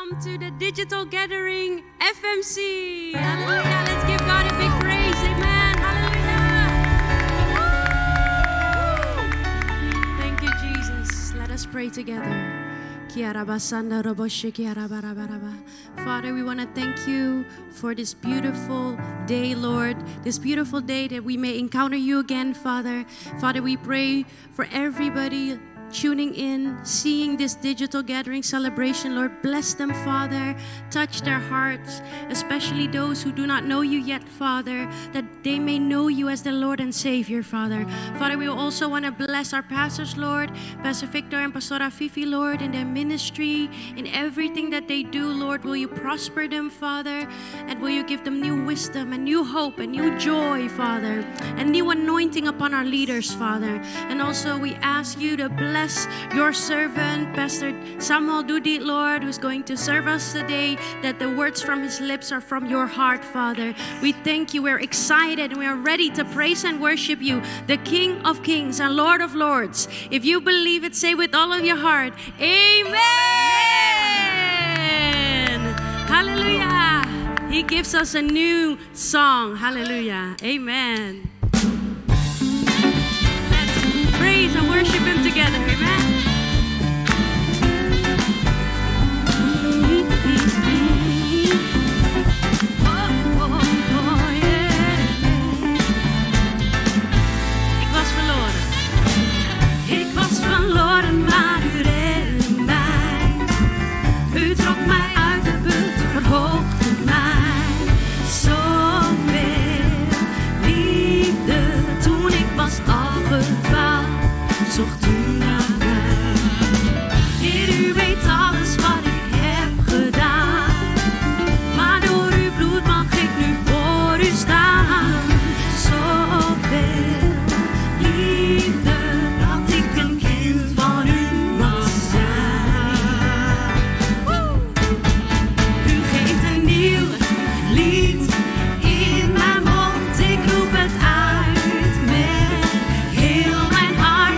welcome to the Digital Gathering FMC. Hallelujah. Let's give God a big praise. Amen. Hallelujah. Thank you, Jesus. Let us pray together. Father, we want to thank you for this beautiful day, Lord. This beautiful day that we may encounter you again, Father. Father, we pray for everybody tuning in, seeing this digital gathering celebration. Lord, bless them, Father. Touch their hearts, especially those who do not know you yet, Father, that they may know you as their Lord and Savior, Father. Father, we also want to bless our pastors, Lord, Pastor Victor and Pastora Fifi, Lord, in their ministry, in everything that they do, Lord. Will you prosper them, Father, and will you give them new wisdom and new hope and new joy, Father, and new anointing upon our leaders, Father. And also we ask you to bless your servant, Pastor Samuel Dudi, Lord, who's going to serve us today, that the words from his lips are from your heart, Father. We thank you. We're excited and we are ready to praise and worship you, the King of Kings and Lord of Lords. If you believe it, say with all of your heart, Amen. Hallelujah. He gives us a new song. Hallelujah. Amen. Praise and worship him together. Amen. Ik was verloren. Ik was verloren, maar u redde mij. U trok mij uit de put, verhoogde mij. Zoveel liefde toen ik was afgevallen. Zocht u naar mij. Heer, u weet alles wat ik heb gedaan. Maar door uw bloed mag ik nu voor u staan. Zoveel liefde dat ik een kind van u mag zijn. U geeft een nieuw lied in mijn mond. Ik roep het uit met heel mijn hart.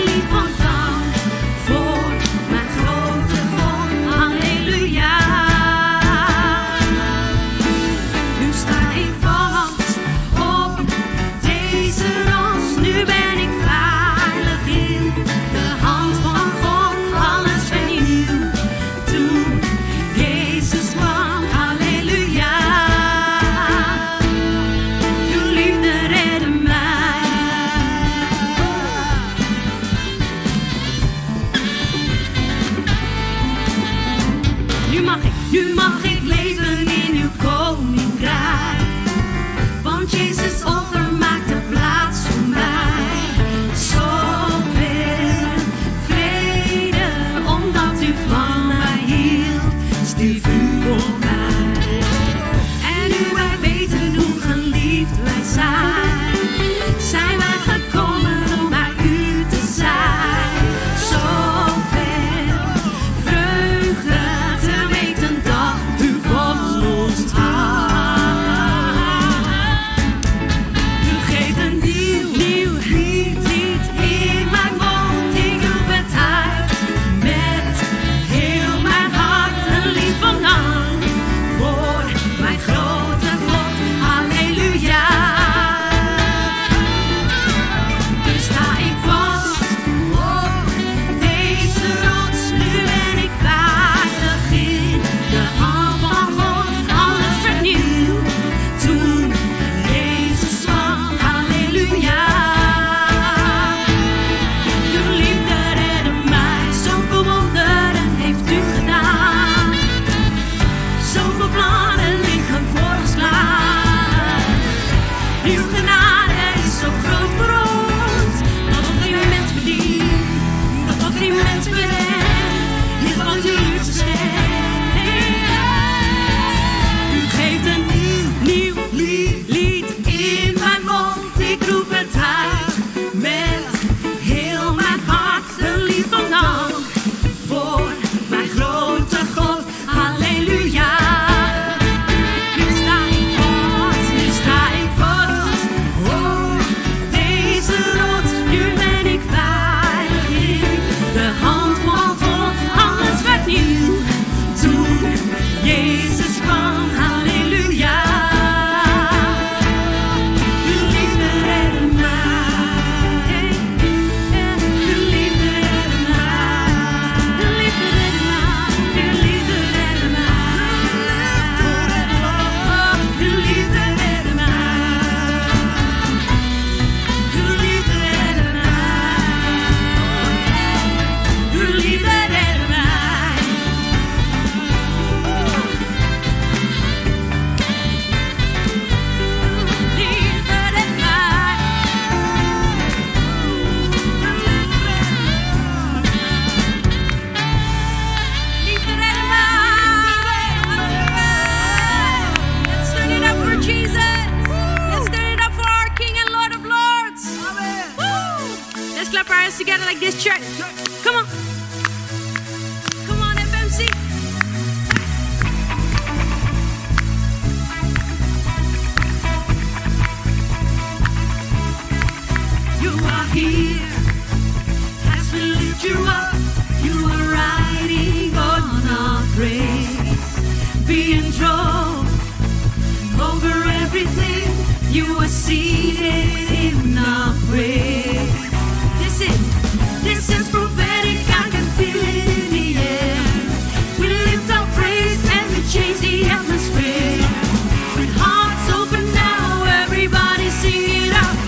Nu mag ik leven in uw koninkrijk, want Jezus offer maakte plaats voor mij. Zoveel vrede, omdat u van mij hield, stierf u voor mij. En nu wij weten hoe geliefd wij zijn, zijn wij gekomen om bij u te zijn. Zoveel vreugde te weten dat like this, church. Come on. Come on, FMC. You are here as we lift you up. You are riding on our praise. Be enthroned over everything. You are seated in our praise. This is prophetic. I can feel it in the air. We lift our praise and we change the atmosphere. With hearts open now, everybody sing it out.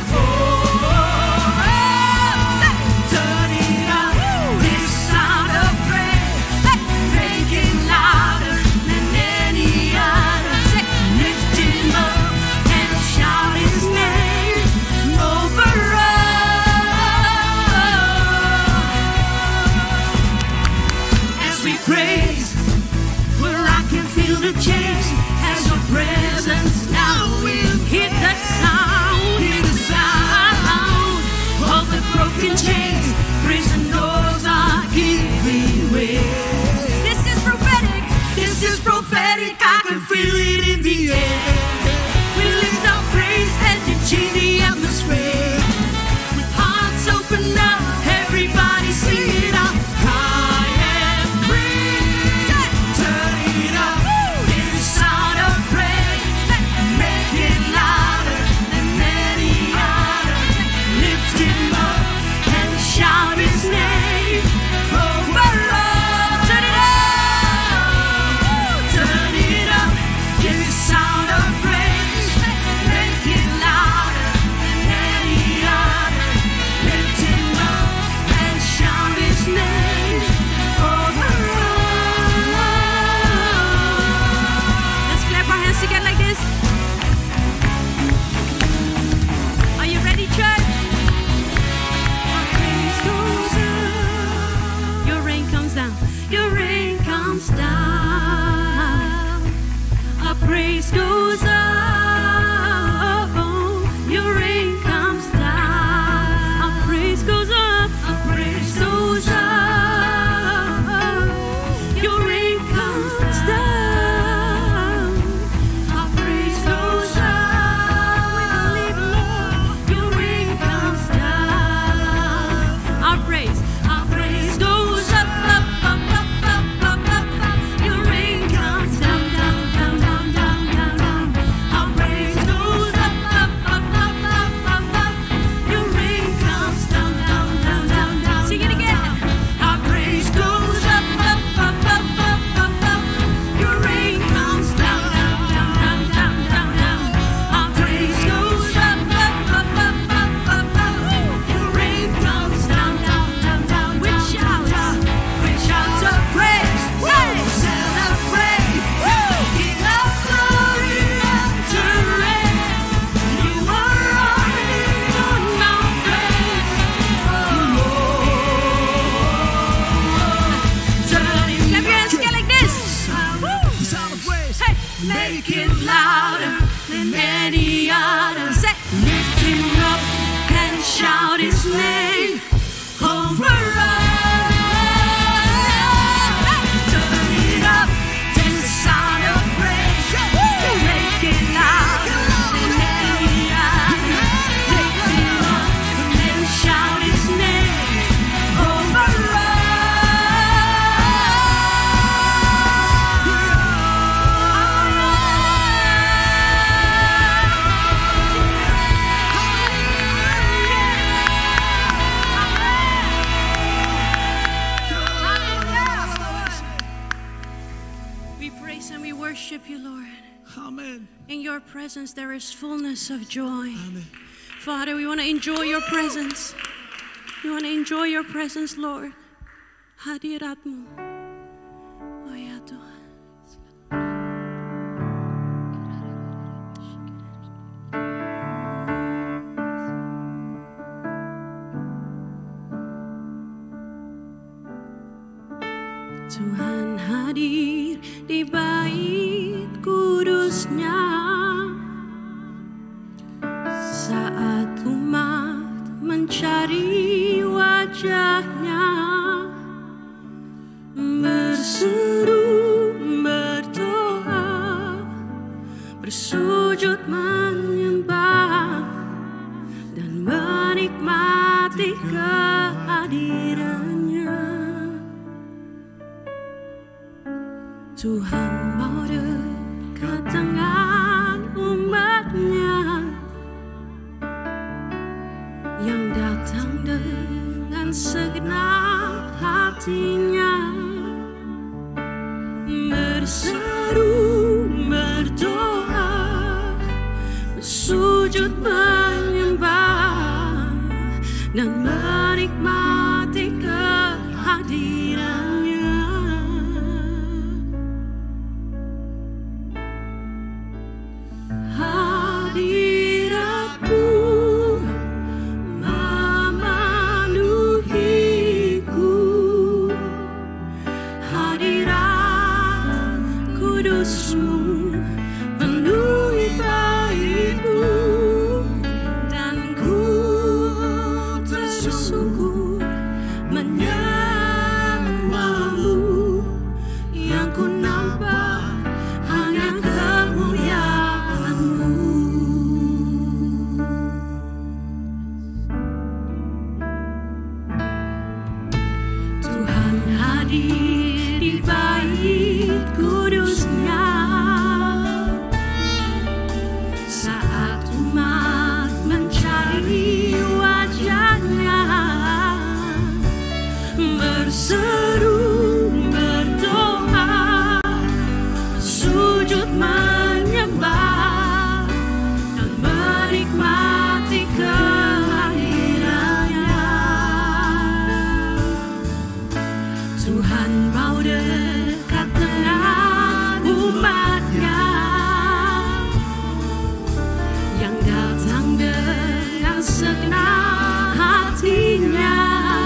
Turn it up. This sound of praise, make it louder than any other. Lift him up and shout his name over us. Praise, where I can feel the change as your presence now will hit the sound of the broken chains. Prison doors are giving way. This is prophetic. This is prophetic. I can feel it in the air. We lift our praise and you change the atmosphere. With hearts open now, everybody sing it out. Praise goes up, your rain comes down. Our praise goes up, our praise goes up, your rain comes down. Our praise goes up, we believe, Lord, your rain comes down. Our praise goes up, up, up, up, up, up, up, your rain comes down. Make it louder than any other. Lift him up and shout his name over us. Turn it up to the sound of praise. Make it louder than any other. Lift him up and shout his name over us. Worship you, Lord. Amen. In your presence there is fullness of joy. Amen. Father, we want to enjoy your presence. We want to enjoy your presence, Lord. Hadiratmu. Oh ya Tuhan. Tuhan hadir di bait kudusnya saat umat mencari wajah Tuhan mau dekat dengan umat-Nya yang datang dengan segenap hatinya, berseru, berdoa, bersujud menyembah dan menikmati kehadirannya. Hadiratmu memenuhiku, hadirat kudus-Mu penuhi baitku, dan ku tersungguh menyembah-Mu. Yang ku nampak hanya kemuliaan-Mu. Tuhan hadir di bait kudus-Nya saat umat mencari wajah-Nya, berseru, berdoa, sujud menyembah dan menikmati kehadirannya. Tuhan mau dekat dengan umat-Nya yang datang dengan segenap hatinya,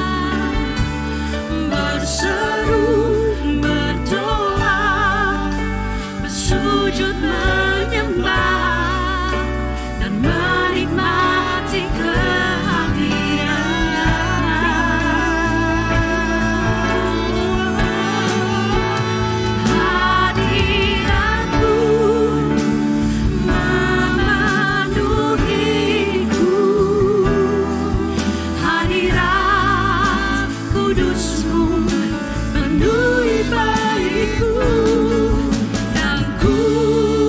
berseru, berdoa, bersujud menyembah dan menikmati kehadirannya. Hadirat-Mu memenuhiku, hadirat kudus-Mu penuhi baitku, dan ku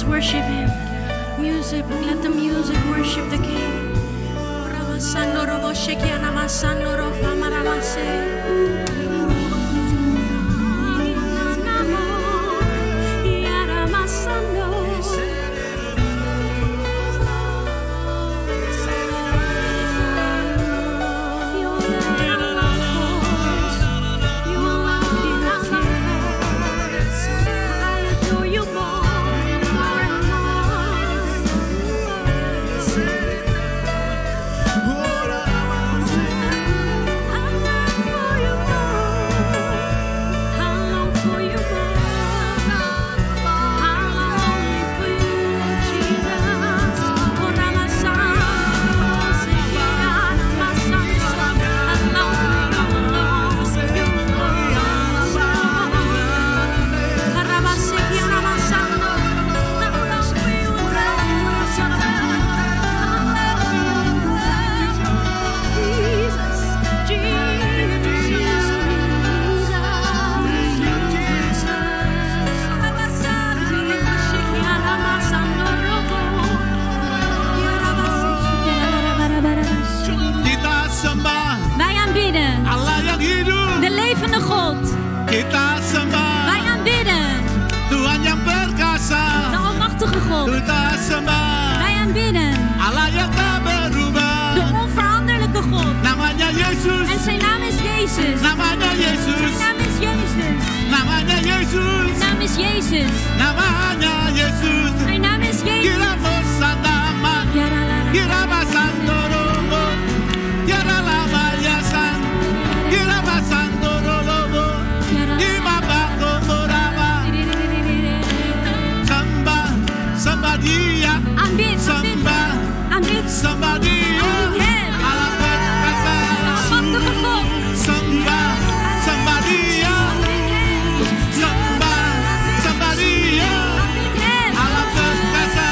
worship Him. Music, let the music worship the King. Kita sembah. Wij aanbidden. Tuhan yang perkasa. De almachtige God. Kita sembah. Wij aanbidden. Allah yang tak berubah. De onveranderlijke God. Namanya Yesus. En zijn naam is Jezus. Namanya Yesus. Zijn naam is Jezus. Namanya Yesus. Zijn naam is Jezus. Namanya Yesus. Zijn naam is Jezus. Kira bersama. Kira basandorobo. Kira lama yasan. Kira basandorobo. Imaba kotoraba. Sembah, sembah Dia. Aanbid, Sembah, aanbid. sembah Dia. Allah perkasa. Almachtige God. Sembah, sembah Dia. Sembah, sembah Dia. Allah perkasa.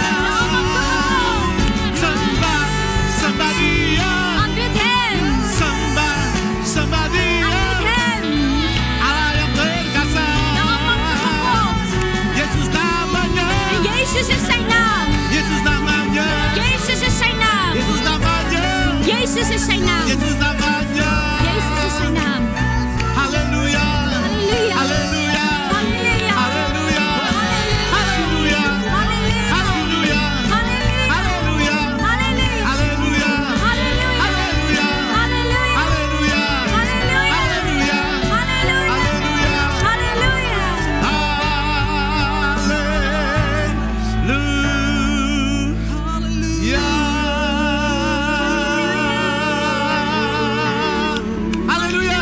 Sembah, sembah Dia. Aanbid Hem. Sembah, sembah Dia. Aanbid Hem. Allah yang perkasa. De almachtige God. Yesus namanya. En Jezus is zijn naam. Yesus namanya. Jezus is zijn naam. Yesus namanya. Jezus is zijn naam. Yesus namanya. Jezus is zijn naam. Haleluya. Halleluja. Haleluya. Halleluja. Haleluya. Haleluya. Halleluja. Haleluya. Halleluja. Haleluya. Halleluja. Haleluya. Halleluja. Haleluya. Halleluja. Haleluya. Halleluja. Haleluya. Halleluja. Haleluya.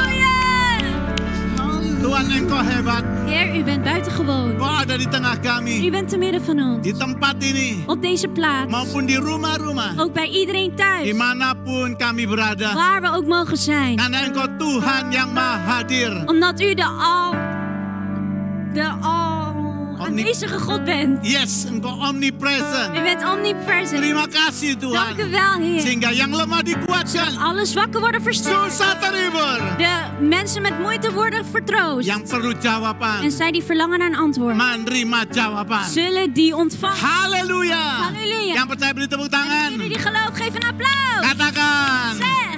Tuhan, Engkau hebat. Heer, u bent buitengewoon. Kau ada di tengah U kami. bent te midden van ons. Di tempat ini. Op deze plaats. Maupun di rumah-rumah. Ook bij iedereen thuis. Dimanapun kami berada. Waar we ook mogen zijn. Karena Engkau Tuhan yang maha hadir. Omdat u de aanwezige God bent. Yes, Engkau omnipresent. U bent omnipresent. Terima kasih Tuhan. Dank u wel, Heer. Sehingga yang lemah dikuatkan. Alle zwakken worden versterkt. Susah terhibur. De mensen met moeite worden vertroost. Yang perlu jawaban. En zij die verlangen naar een antwoord, Menerima jawaban. zullen die ontvangen. Haleluya. Halleluja. Yang percaya beri tepuk tangan. Jullie die geloof, geef een applaus. Katakan. Zeg.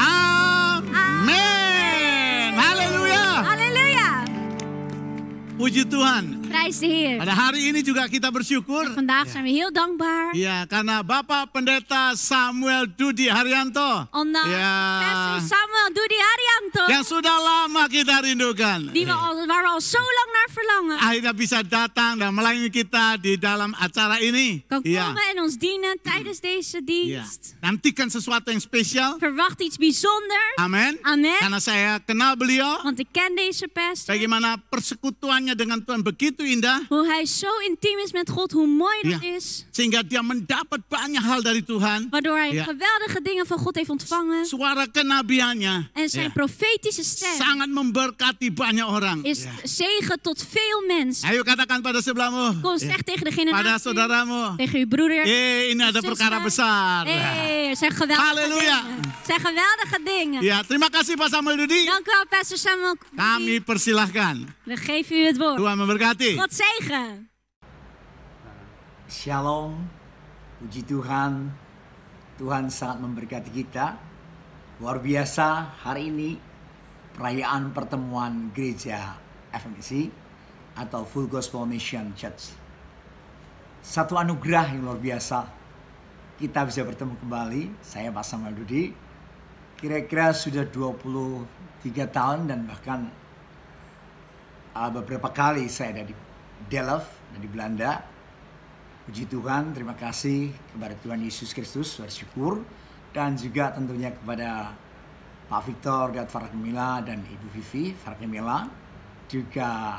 Amin. Haleluya. Halleluja. Puji Tuhan. Prijs de Heer. Pada hari ini juga kita bersyukur. Vandaag zijn we heel dankbaar. Ya, karena Bapak Pendeta Samuel Dudi Haryanto. Omdat Pastor Samuel Dudi Haryanto, Yang sudah lama kita rindukan. waar we al zo lang naar verlangen, Akhirnya bisa datang dan melayani kita di dalam acara ini. kan Ya. komen en ons dienen tijdens deze Ya. dienst. Nantikan sesuatu yang spesial. Verwacht iets bijzonders. Amin. Amen. Karena saya kenal beliau. Want ik ken deze pastor. Bagaimana persekutuannya dengan Tuhan begitu indah. Hoe hij zo intiem is met God, hoe mooi dat Ja. is. Sehingga dia mendapat banyak hal dari Tuhan. Waardoor hij Ja. geweldige dingen van God heeft ontvangen. Suara kenabiannya En zijn profetische stem sangat memberkati banyak orang. is zegen tot veel mensen. Ayo katakan pada sebelahmu. Kom, zeg tegen degene Pada naast u, saudaramu. tegen uw broeder. Ini ada zuster. perkara besar. Het zijn geweldige Halleluja. dingen. Het zijn geweldige dingen. Ya, terima kasih Pak Samuel Dudi. Dank u wel, Pastor Samuel. Kami persilahkan. We geven u het woord. Tuhan memberkati. God zegen. Shalom, puji Tuhan. Tuhan sangat memberkati kita. Luar biasa, hari ini perayaan pertemuan gereja FMC atau Full Gospel Mission Church. Satu anugerah yang luar biasa. Kita bisa bertemu kembali. Saya Pak Samuel Dudi. Kira-kira sudah 23 tahun dan bahkan beberapa kali saya ada di Delft, di Belanda. Puji Tuhan, terima kasih kepada Tuhan Yesus Kristus, bersyukur. Dan juga tentunya kepada Pak Victor dan Farah Camilla dan Ibu Vivi, Farah Camilla. Juga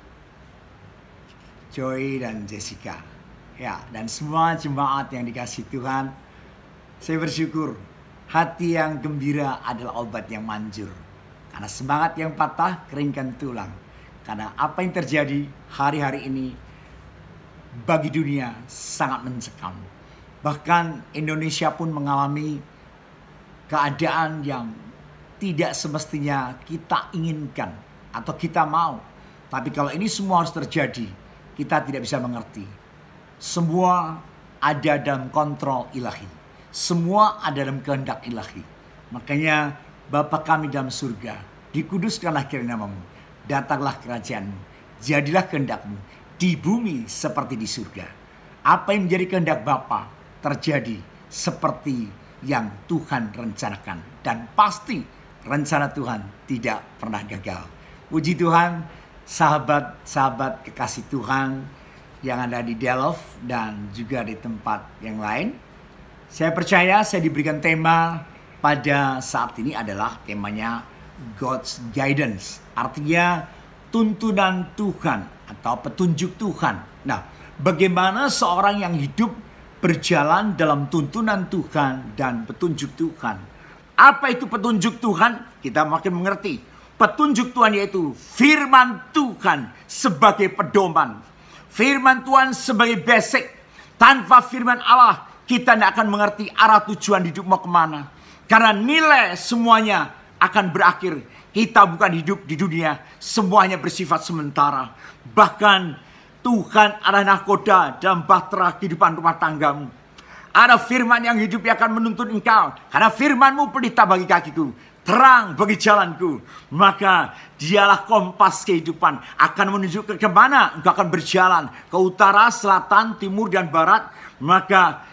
Joy dan Jessica. Ya, dan semua jemaat yang dikasihi Tuhan. Saya bersyukur, hati yang gembira adalah obat yang manjur. Karena semangat yang patah keringkan tulang. Karena apa yang terjadi hari-hari ini bagi dunia sangat mencekam. Bahkan Indonesia pun mengalami keadaan yang tidak semestinya kita inginkan atau kita mau. Tapi kalau ini semua harus terjadi, kita tidak bisa mengerti. Semua ada dalam kontrol ilahi. Semua ada dalam kehendak ilahi. Makanya Bapa kami dalam surga, dikuduskanlah kiranya namamu. Datanglah kerajaanmu, jadilah kehendakmu di bumi seperti di surga. Apa yang menjadi kehendak Bapa terjadi seperti yang Tuhan rencanakan. Dan pasti rencana Tuhan tidak pernah gagal. Puji Tuhan, sahabat-sahabat kekasih Tuhan yang ada di Delft dan juga di tempat yang lain. Saya percaya saya diberikan tema pada saat ini adalah temanya God's Guidance. Artinya tuntunan Tuhan atau petunjuk Tuhan. Nah, bagaimana seorang yang hidup berjalan dalam tuntunan Tuhan dan petunjuk Tuhan? Apa itu petunjuk Tuhan? Kita makin mengerti. Petunjuk Tuhan yaitu firman Tuhan sebagai pedoman. Firman Tuhan sebagai basic. Tanpa firman Allah, kita tidak akan mengerti arah tujuan hidup mau kemana. Karena nilai semuanya akan berakhir. Kita bukan hidup di dunia, semuanya bersifat sementara. Bahkan Tuhan adalah nahkoda dalam bahtera kehidupan rumah tanggamu. Ada firman yang hidup yang akan menuntun engkau. Karena firmanmu pelita bagi kakiku, terang bagi jalanku. Maka dialah kompas kehidupan, akan menunjukkan ke mana engkau akan berjalan. Ke utara, selatan, timur, dan barat. Maka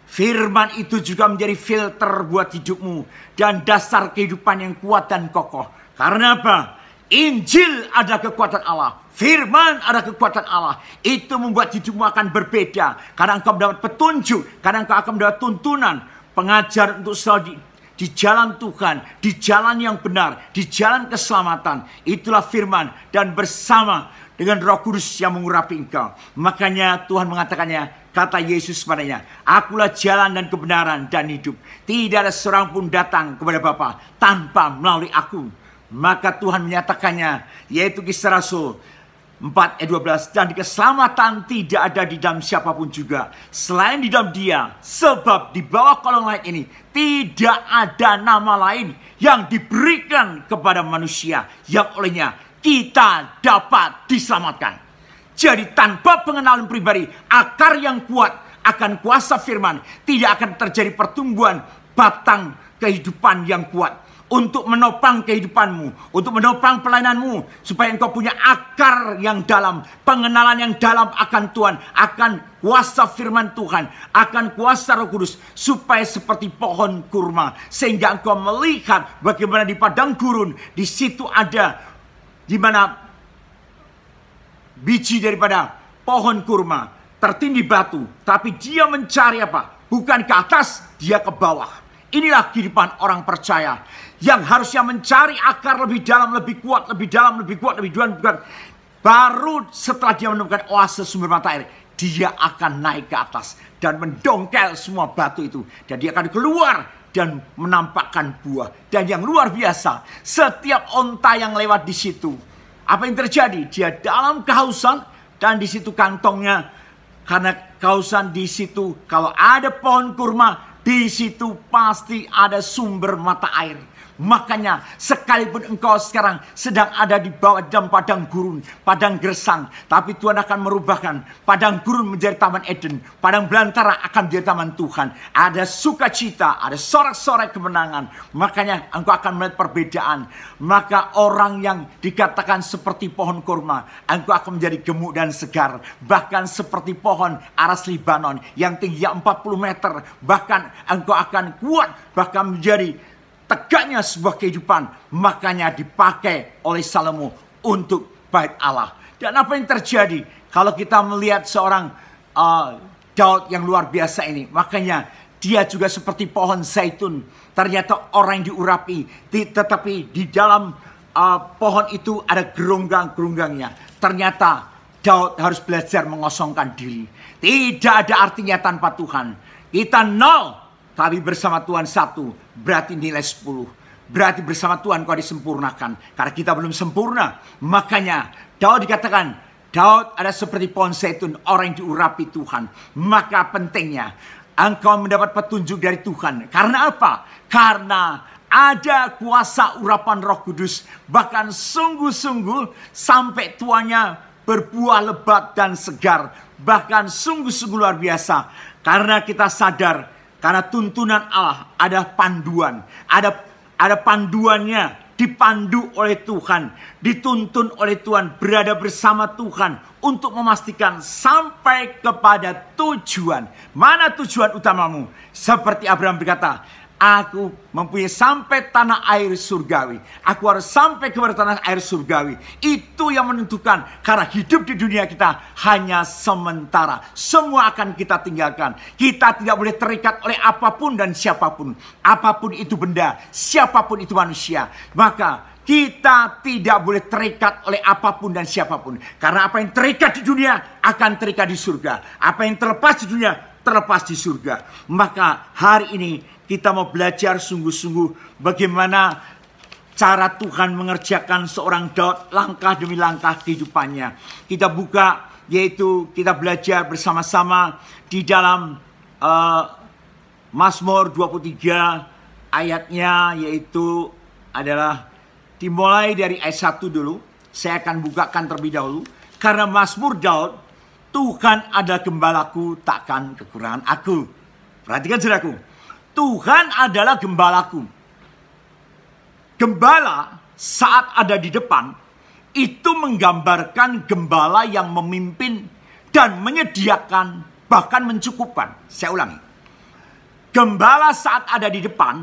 firman itu juga menjadi filter buat hidupmu dan dasar kehidupan yang kuat dan kokoh. Karena apa? Injil ada kekuatan Allah. Firman ada kekuatan Allah. Itu membuat hidupmu akan berbeda. Karena engkau mendapat petunjuk. Karena engkau akan mendapat tuntunan. Pengajar untuk selalu di jalan Tuhan. Di jalan yang benar. Di jalan keselamatan. Itulah firman. Dan bersama dengan Roh Kudus yang mengurapi engkau. Makanya Tuhan mengatakannya. Kata Yesus kepadanya, akulah jalan dan kebenaran dan hidup. Tidak ada seorang pun datang kepada Bapa tanpa melalui aku. Maka Tuhan menyatakannya, yaitu Kisah Rasul 4:12. Dan keselamatan tidak ada di dalam siapapun juga selain di dalam Dia. Sebab di bawah kolong langit ini tidak ada nama lain yang diberikan kepada manusia yang olehnya kita dapat diselamatkan. Jadi tanpa pengenalan pribadi, akar yang kuat akan kuasa firman, tidak akan terjadi pertumbuhan batang kehidupan yang kuat. Untuk menopang kehidupanmu, untuk menopang pelayananmu, supaya engkau punya akar yang dalam, pengenalan yang dalam akan Tuhan, akan kuasa firman Tuhan, akan kuasa Roh Kudus, supaya seperti pohon kurma, sehingga engkau melihat bagaimana di padang gurun, di situ ada, di mana biji daripada pohon kurma tertindih batu, tapi dia mencari apa? Bukan ke atas, dia ke bawah. Inilah kehidupan orang percaya yang harusnya mencari akar lebih dalam, lebih kuat, lebih dalam, lebih kuat, lebih dalam. Baru setelah dia menemukan oase sumber mata air, dia akan naik ke atas dan mendongkel semua batu itu. Dan dia akan keluar dan menampakkan buah. Dan yang luar biasa, setiap onta yang lewat di situ, apa yang terjadi? Dia dalam kehausan dan di situ kantongnya. Karena kehausan di situ, kalau ada pohon kurma, di situ pasti ada sumber mata air. Makanya sekalipun engkau sekarang sedang ada di bawah dalam padang gurun, padang gersang, tapi Tuhan akan merubahkan padang gurun menjadi taman Eden, padang belantara akan menjadi taman Tuhan. Ada sukacita, ada sorak-sorai kemenangan. Makanya engkau akan melihat perbedaan. Maka orang yang dikatakan seperti pohon kurma, engkau akan menjadi gemuk dan segar. Bahkan seperti pohon aras Libanon yang tingginya 40 meter. Bahkan engkau akan kuat, bahkan menjadi tegaknya sebuah kehidupan. Makanya dipakai oleh Salomo untuk bait Allah. Dan apa yang terjadi kalau kita melihat seorang Daud yang luar biasa ini? Makanya dia juga seperti pohon zaitun. Ternyata orang yang diurapi, tetapi di dalam pohon itu ada geronggang-geronggangnya. Ternyata Daud harus belajar mengosongkan diri. Tidak ada artinya tanpa Tuhan. Kita 0. Tapi bersama Tuhan 1, berarti nilai 10. Berarti bersama Tuhan kau disempurnakan. Karena kita belum sempurna. Makanya Daud dikatakan, Daud ada seperti pohon zaitun, orang yang diurapi Tuhan. Maka pentingnya engkau mendapat petunjuk dari Tuhan. Karena apa? Karena ada kuasa urapan Roh Kudus. Bahkan sungguh-sungguh sampai tuanya berbuah lebat dan segar. Bahkan sungguh-sungguh luar biasa. Karena kita sadar, karena tuntunan Allah ada panduan, ada panduannya, dipandu oleh Tuhan, dituntun oleh Tuhan, berada bersama Tuhan untuk memastikan sampai kepada tujuan. Mana tujuan utamamu? Seperti Abraham berkata, aku mempunyai sampai tanah air surgawi. Aku harus sampai kepada tanah air surgawi. Itu yang menentukan. Karena hidup di dunia kita hanya sementara. Semua akan kita tinggalkan. Kita tidak boleh terikat oleh apapun dan siapapun. Apapun itu benda, siapapun itu manusia. Maka kita tidak boleh terikat oleh apapun dan siapapun. Karena apa yang terikat di dunia akan terikat di surga. Apa yang terlepas di dunia terlepas di surga. Maka hari ini kita mau belajar sungguh-sungguh bagaimana cara Tuhan mengerjakan seorang Daud langkah demi langkah kehidupannya. Kita buka, yaitu kita belajar bersama-sama di dalam Mazmur 23 ayatnya, yaitu adalah dimulai dari ayat 1 dulu. Saya akan bukakan terlebih dahulu. Karena Mazmur Daud, Tuhan adalah gembalaku, takkan kekurangan aku. Perhatikan saudaraku. Tuhan adalah gembalaku. Gembala saat ada di depan, itu menggambarkan gembala yang memimpin dan menyediakan, bahkan mencukupkan. Saya ulangi. Gembala saat ada di depan,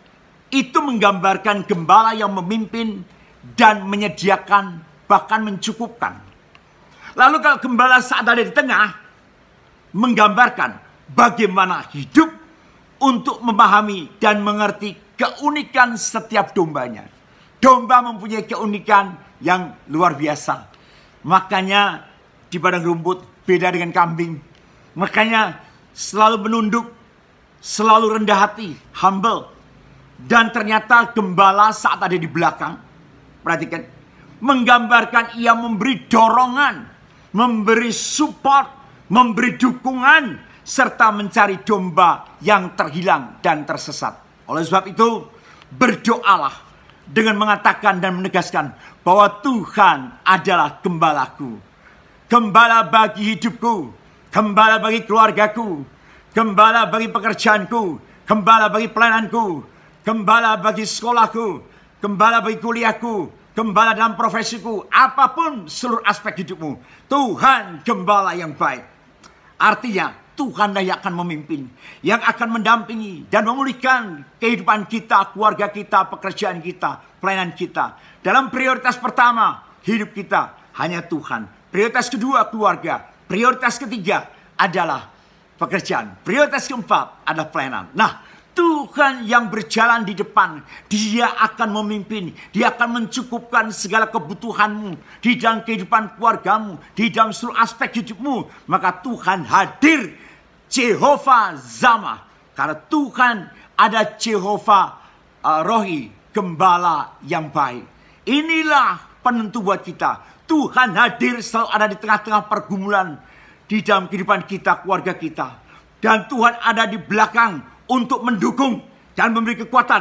itu menggambarkan gembala yang memimpin dan menyediakan, bahkan mencukupkan. Lalu kalau gembala saat ada di tengah, menggambarkan bagaimana hidup untuk memahami dan mengerti keunikan setiap dombanya. Domba mempunyai keunikan yang luar biasa. Makanya di padang rumput beda dengan kambing. Makanya selalu menunduk, selalu rendah hati, humble. Dan ternyata gembala saat ada di belakang, perhatikan, menggambarkan ia memberi dorongan, memberi support, memberi dukungan, serta mencari domba yang terhilang dan tersesat. Oleh sebab itu, berdoalah dengan mengatakan dan menegaskan bahwa Tuhan adalah gembalaku. Gembala bagi hidupku, gembala bagi keluargaku, gembala bagi pekerjaanku, gembala bagi pelayananku, gembala bagi sekolahku, gembala bagi kuliahku, gembala dalam profesiku, apapun seluruh aspek hidupmu. Tuhan gembala yang baik. Artinya, Tuhanlah yang akan memimpin, yang akan mendampingi dan memulihkan kehidupan kita, keluarga kita, pekerjaan kita, pelayanan kita. Dalam prioritas pertama, hidup kita hanya Tuhan. Prioritas kedua, keluarga. Prioritas ketiga adalah pekerjaan. Prioritas keempat adalah pelayanan. Nah, Tuhan yang berjalan di depan, Dia akan memimpin, Dia akan mencukupkan segala kebutuhanmu di dalam kehidupan keluargamu, di dalam seluruh aspek hidupmu. Maka Tuhan hadir, Jehovah Zamah. Karena Tuhan ada Jehovah Rohi, gembala yang baik. Inilah penentu buat kita. Tuhan hadir selalu ada di tengah-tengah pergumulan di dalam kehidupan kita, keluarga kita. Dan Tuhan ada di belakang untuk mendukung dan memberi kekuatan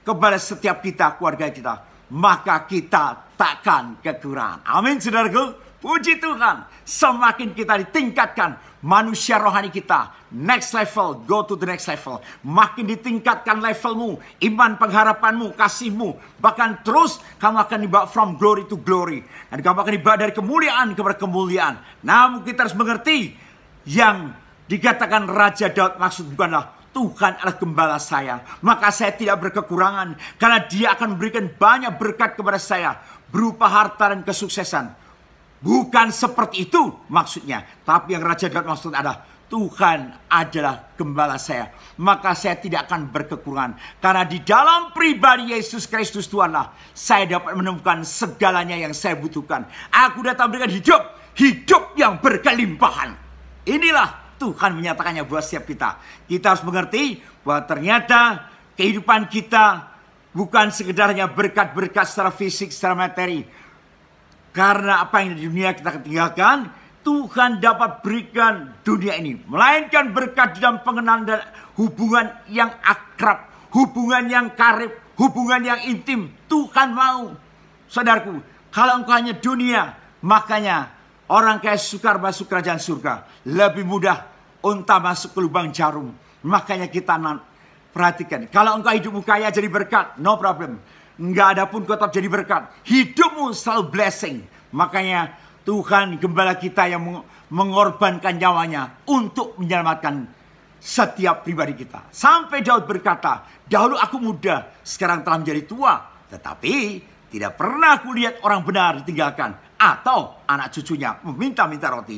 kepada setiap kita, keluarga kita, maka kita takkan kekurangan. Amin, saudaraku. Puji Tuhan, semakin kita ditingkatkan manusia rohani kita, next level, go to the next level. Makin ditingkatkan levelmu, iman, pengharapanmu, kasihmu, bahkan terus kamu akan dibawa from glory to glory. Dan kamu akan dibawa dari kemuliaan kepada kemuliaan. Namun kita harus mengerti yang dikatakan Raja Daud maksud bukanlah Tuhan adalah gembala saya, maka saya tidak berkekurangan, karena Dia akan memberikan banyak berkat kepada saya berupa harta dan kesuksesan. Bukan seperti itu maksudnya. Tapi yang Raja Daud maksud adalah Tuhan adalah gembala saya, maka saya tidak akan berkekurangan. Karena di dalam pribadi Yesus Kristus Tuhanlah saya dapat menemukan segalanya yang saya butuhkan. Aku datang memberikan hidup yang berkelimpahan. Inilah Tuhan menyatakannya buat setiap kita. Kita harus mengerti bahwa ternyata kehidupan kita bukan sekedarnya berkat-berkat secara fisik, secara materi. Karena apa yang di dunia kita tinggalkan, Tuhan dapat berikan dunia ini. Melainkan berkat di dalam pengenalan dan hubungan yang akrab, hubungan yang karib, hubungan yang intim. Tuhan mau. Saudaraku, kalau engkau hanya dunia, makanya orang kayak sukar masuk kerajaan surga. Lebih mudah unta masuk ke lubang jarum. Makanya kita perhatikan. Kalau engkau hidupmu kaya jadi berkat, no problem. Enggak ada pun kau tetap jadi berkat. Hidupmu selalu blessing. Makanya Tuhan gembala kita yang mengorbankan nyawanya untuk menyelamatkan setiap pribadi kita. Sampai Daud berkata, dahulu aku muda, sekarang telah menjadi tua. Tetapi tidak pernah aku lihat orang benar ditinggalkan, atau anak cucunya meminta-minta roti.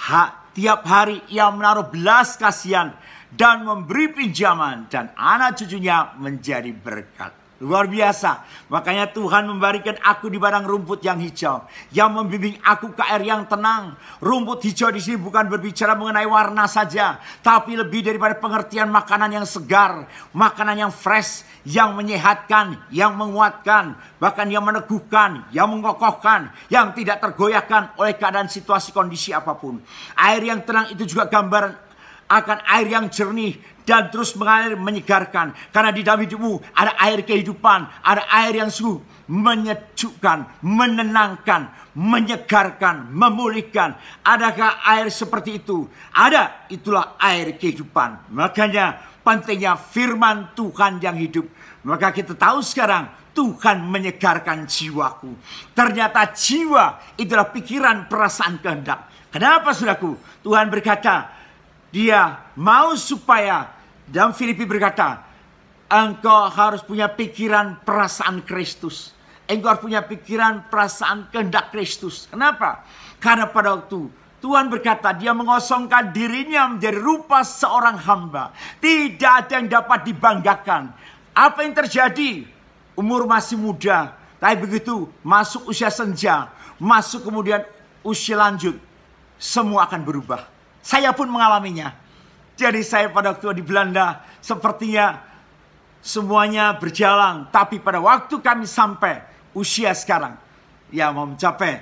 Tiap hari ia menaruh belas kasihan dan memberi pinjaman, dan anak cucunya menjadi berkat. Luar biasa. Makanya Tuhan memberikan aku di padang rumput yang hijau, yang membimbing aku ke air yang tenang. Rumput hijau di sini bukan berbicara mengenai warna saja, tapi lebih daripada pengertian makanan yang segar, makanan yang fresh, yang menyehatkan, yang menguatkan, bahkan yang meneguhkan, yang mengokohkan, yang tidak tergoyahkan oleh keadaan situasi kondisi apapun. Air yang tenang itu juga gambaran akan air yang jernih dan terus mengalir menyegarkan. Karena di dalam hidupmu ada air kehidupan, ada air yang sungguh menyejukkan, menenangkan, menyegarkan, memulihkan. Adakah air seperti itu? Ada, itulah air kehidupan. Makanya pentingnya firman Tuhan yang hidup. Maka kita tahu sekarang Tuhan menyegarkan jiwaku. Ternyata jiwa itulah pikiran, perasaan, kehendak. Kenapa saudaraku? Tuhan berkata, Dia mau supaya, dalam Filipi berkata, engkau harus punya pikiran perasaan Kristus. Engkau harus punya pikiran perasaan kehendak Kristus. Kenapa? Karena pada waktu Tuhan berkata, Dia mengosongkan dirinya menjadi rupa seorang hamba. Tidak ada yang dapat dibanggakan. Apa yang terjadi? Umur masih muda, tapi begitu masuk usia senja, masuk kemudian usia lanjut, semua akan berubah. Saya pun mengalaminya. Jadi saya pada waktu di Belanda sepertinya semuanya berjalan. Tapi pada waktu kami sampai usia sekarang, ya mau mencapai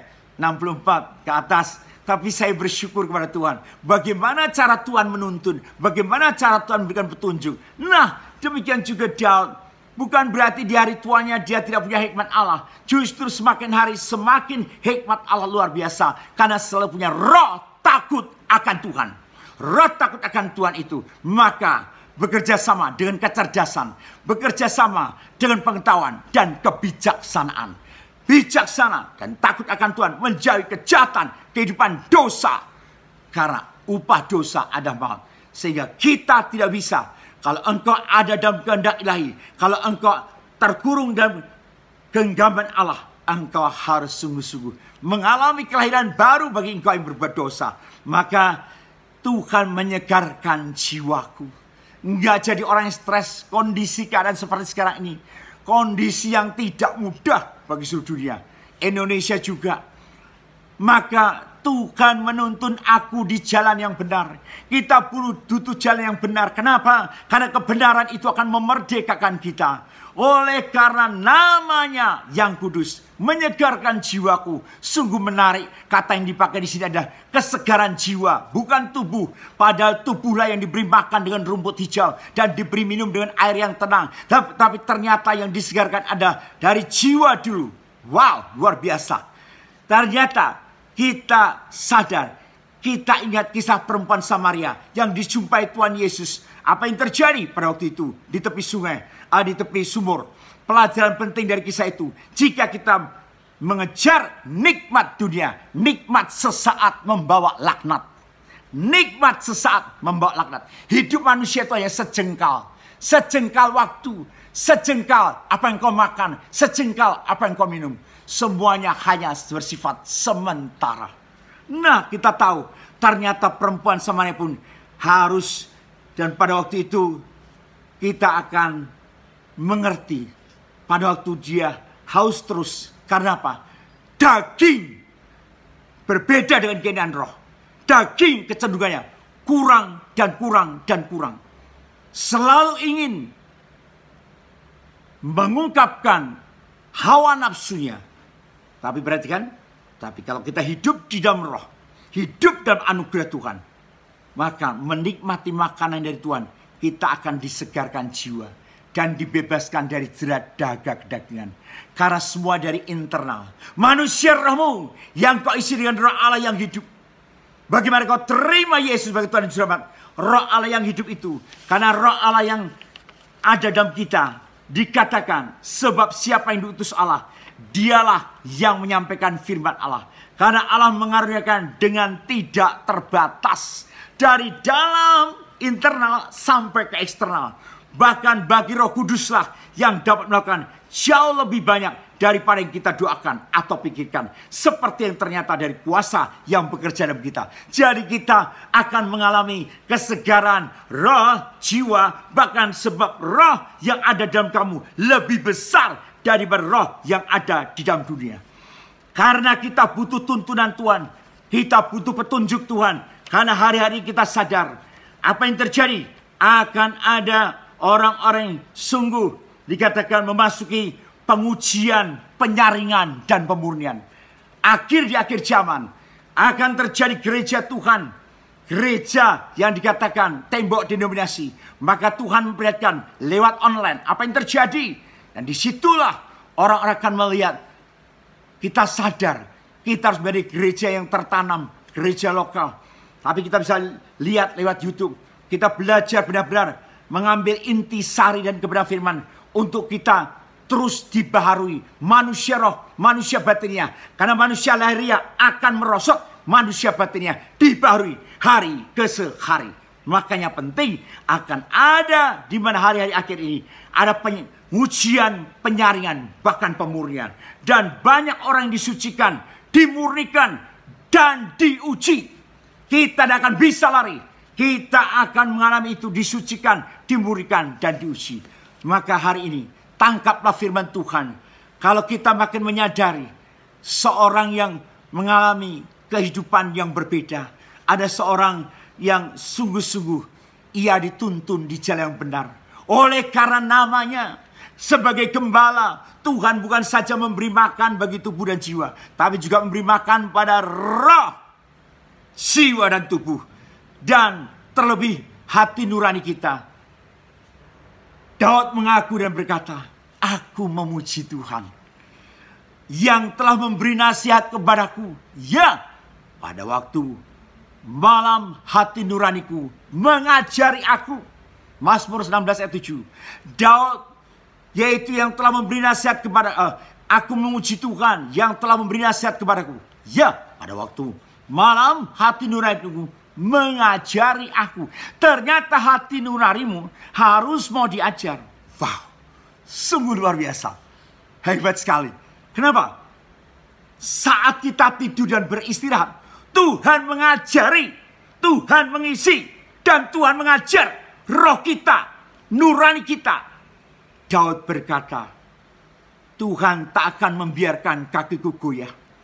64 ke atas. Tapi saya bersyukur kepada Tuhan. Bagaimana cara Tuhan menuntun. Bagaimana cara Tuhan memberikan petunjuk. Nah demikian juga Daud. Bukan berarti di hari tuanya dia tidak punya hikmat Allah. Justru semakin hari semakin hikmat Allah luar biasa. Karena selalu punya roh takut akan Tuhan. Roh takut akan Tuhan itu. Maka bekerja sama dengan kecerdasan. Bekerja sama dengan pengetahuan dan kebijaksanaan. Bijaksana dan takut akan Tuhan. Menjauhi kejahatan, kehidupan dosa. Karena upah dosa adalah maut. Sehingga kita tidak bisa. Kalau engkau ada dalam kehendak ilahi. Kalau engkau terkurung dalam genggaman Allah. Engkau harus sungguh-sungguh mengalami kelahiran baru bagi engkau yang berbuat dosa. Maka Tuhan menyegarkan jiwaku. Enggak jadi orang yang stres. Kondisi keadaan seperti sekarang ini. Kondisi yang tidak mudah bagi seluruh dunia. Indonesia juga. maka Tuhan menuntun aku di jalan yang benar. Kita butuh jalan yang benar. Kenapa? Karena kebenaran itu akan memerdekakan kita. Oleh karena namanya yang kudus menyegarkan jiwaku. Sungguh menarik. Kata yang dipakai di sini adalah kesegaran jiwa, bukan tubuh. Padahal tubuhlah yang diberi makan dengan rumput hijau dan diberi minum dengan air yang tenang. Tapi ternyata yang disegarkan ada dari jiwa dulu. Wow, luar biasa. Ternyata kita sadar, kita ingat kisah perempuan Samaria yang dijumpai Tuhan Yesus. Apa yang terjadi pada waktu itu di tepi sungai, di tepi sumur. Pelajaran penting dari kisah itu, jika kita mengejar nikmat dunia, nikmat sesaat membawa laknat. Nikmat sesaat membawa laknat. Hidup manusia itu hanya sejengkal. Sejengkal waktu, sejengkal apa yang kau makan, sejengkal apa yang kau minum. Semuanya hanya bersifat sementara. Nah, kita tahu ternyata perempuan Samaria pun harus, dan pada waktu itu kita akan mengerti pada waktu dia haus terus. Karena apa? Daging berbeda dengan keinginan roh. Daging kecenderungannya kurang dan kurang dan kurang. Selalu ingin mengungkapkan hawa nafsunya. Tapi perhatikan, tapi kalau kita hidup di dalam roh, hidup dalam anugerah Tuhan, maka menikmati makanan dari Tuhan, kita akan disegarkan jiwa dan dibebaskan dari jerat dahaga kedagingan. Karena semua dari internal. Manusia rohmu yang kau isi dengan roh Allah yang hidup. Bagaimana kau terima Yesus sebagai Tuhan dan Juru Selamat? Roh Allah yang hidup itu. Karena roh Allah yang ada dalam kita dikatakan, sebab siapa yang diutus Allah, dialah yang menyampaikan firman Allah. Karena Allah mengaruniakan dengan tidak terbatas. Dari dalam internal sampai ke eksternal. Bahkan bagi Roh Kuduslah yang dapat melakukan jauh lebih banyak daripada yang kita doakan atau pikirkan. Seperti yang ternyata dari kuasa yang bekerja dalam kita. Jadi kita akan mengalami kesegaran roh, jiwa. Bahkan sebab roh yang ada dalam kamu lebih besar daripada roh yang ada di dalam dunia. Karena kita butuh tuntunan Tuhan. Kita butuh petunjuk Tuhan. Karena hari-hari kita sadar apa yang terjadi. Akan ada orang-orang yang sungguh dikatakan memasuki pengujian, penyaringan, dan pemurnian. Di akhir zaman akan terjadi gereja Tuhan. Gereja yang dikatakan tembok denominasi. Maka Tuhan memperlihatkan lewat online apa yang terjadi. Dan disitulah orang-orang akan melihat. Kita sadar kita harus menjadi gereja yang tertanam. Gereja lokal. Tapi kita bisa lihat lewat YouTube. Kita belajar benar-benar mengambil inti sari dan kebenaran firman. Untuk kita terus dibaharui. Manusia roh, manusia batinnya. Karena manusia lahiriah akan merosot. Manusia batinnya dibaharui hari ke sehari. Makanya penting akan ada di mana hari-hari akhir ini. Ada ujian, penyaringan, bahkan pemurnian. Dan banyak orang yang disucikan, dimurnikan, dan diuji. Kita tidak akan bisa lari. Kita akan mengalami itu, disucikan, dimurnikan, dan diuji. Maka hari ini, tangkaplah firman Tuhan. Kalau kita makin menyadari, seorang yang mengalami kehidupan yang berbeda. Ada seorang yang sungguh-sungguh, ia dituntun di jalan yang benar. Oleh karena namanya, sebagai gembala, Tuhan bukan saja memberi makan bagi tubuh dan jiwa, tapi juga memberi makan pada roh, jiwa dan tubuh. Dan terlebih hati nurani kita. Daud mengaku dan berkata, aku memuji Tuhan yang telah memberi nasihat kepadaku. Ya, pada waktu malam hati nuraniku mengajari aku. Mazmur 16 ayat 7. Daud, yaitu yang telah memberi nasihat kepada aku memuji Tuhan yang telah memberi nasihat kepadaku. Ya, pada waktu malam hati nuraniku mengajari aku. Ternyata hati nuranimu harus mau diajar. Wow, sungguh luar biasa. Hebat sekali. Kenapa? Saat kita tidur dan beristirahat, Tuhan mengajari, Tuhan mengisi, dan Tuhan mengajar roh kita, nurani kita. Daud berkata, Tuhan tak akan membiarkan kakiku goyah.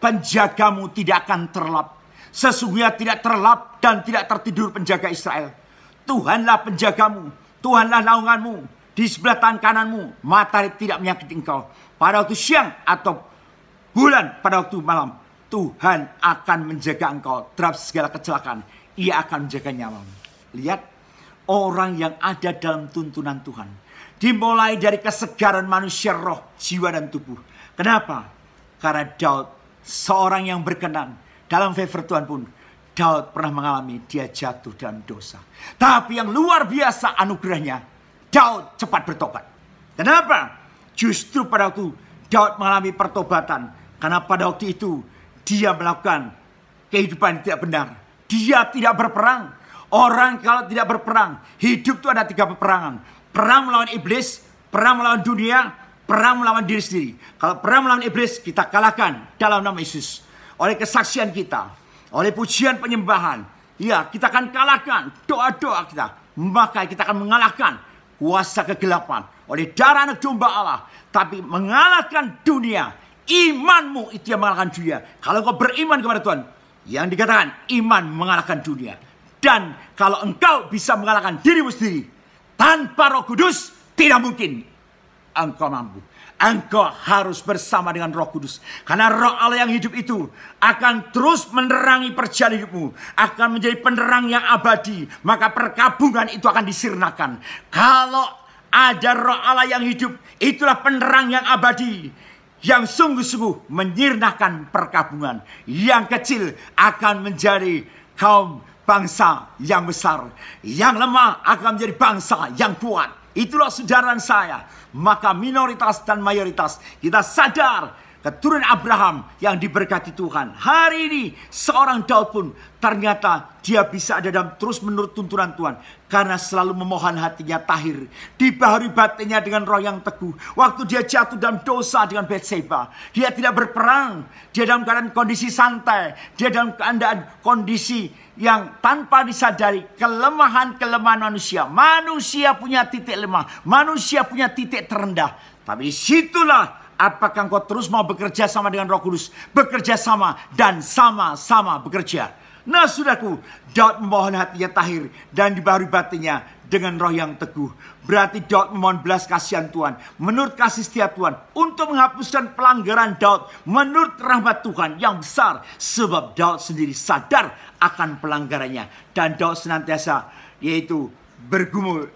penjagamu tidak akan terlap. Sesungguhnya tidak terlap dan tidak tertidur penjaga Israel. Tuhanlah penjagamu, Tuhanlah naunganmu. Di sebelah tangan kananmu, matahari tidak menyakiti engkau. Pada waktu siang atau bulan pada waktu malam, Tuhan akan menjaga engkau terhadap segala kecelakaan. Ia akan menjaga nyawamu. Lihat, orang yang ada dalam tuntunan Tuhan, dimulai dari kesegaran manusia, roh, jiwa, dan tubuh. Kenapa? Karena Daud, seorang yang berkenan dalam favor Tuhan pun, Daud pernah mengalami dia jatuh dalam dosa. Tapi yang luar biasa anugerahnya, Daud cepat bertobat. Kenapa? Justru pada waktu Daud mengalami pertobatan, karena pada waktu itu dia melakukan kehidupan yang tidak benar. Dia tidak berperang. Orang kalau tidak berperang, hidup itu ada 3 peperangan. Perang melawan iblis, perang melawan dunia, perang melawan diri sendiri. Kalau perang melawan iblis, kita kalahkan dalam nama Yesus. Oleh kesaksian kita, oleh pujian penyembahan, ya kita akan kalahkan doa-doa kita. Maka kita akan mengalahkan kuasa kegelapan oleh darah anak domba Allah. Tapi mengalahkan dunia, imanmu itu yang mengalahkan dunia. Kalau kau beriman kepada Tuhan, yang dikatakan iman mengalahkan dunia. Dan kalau engkau bisa mengalahkan dirimu sendiri, tanpa Roh Kudus tidak mungkin engkau mampu. Engkau harus bersama dengan Roh Kudus. Karena Roh Allah yang hidup itu akan terus menerangi perjalanan hidupmu. Akan menjadi penerang yang abadi. Maka perkabungan itu akan disirnakan. Kalau ada Roh Allah yang hidup, itulah penerang yang abadi. Yang sungguh-sungguh menyirnakan perkabungan. Yang kecil akan menjadi kaum bangsa yang besar. Yang lemah akan menjadi bangsa yang kuat. Itulah saudara saya. Maka minoritas dan mayoritas, kita sadar keturunan Abraham yang diberkati Tuhan. Hari ini seorang Daud pun ternyata dia bisa ada dalam terus menurut tuntunan Tuhan. Karena selalu memohon hatinya tahir. Dibaharui batinnya dengan roh yang teguh. Waktu dia jatuh dalam dosa dengan Batseba, dia tidak berperang. Dia dalam keadaan kondisi santai. Dia dalam keadaan kondisi yang tanpa disadari kelemahan-kelemahan manusia. Manusia punya titik lemah. Manusia punya titik terendah. Tapi disitulah apakah engkau terus mau bekerja sama dengan Roh Kudus. Bekerja sama dan sama-sama bekerja. Nah saudaraku, Daud memohon hatinya tahir dan dibaharui batinnya dengan roh yang teguh. Berarti Daud memohon belas kasihan Tuhan, menurut kasih setia Tuhan, untuk menghapuskan pelanggaran Daud menurut rahmat Tuhan yang besar. Sebab Daud sendiri sadar akan pelanggarannya. Dan Daud senantiasa yaitu bergumul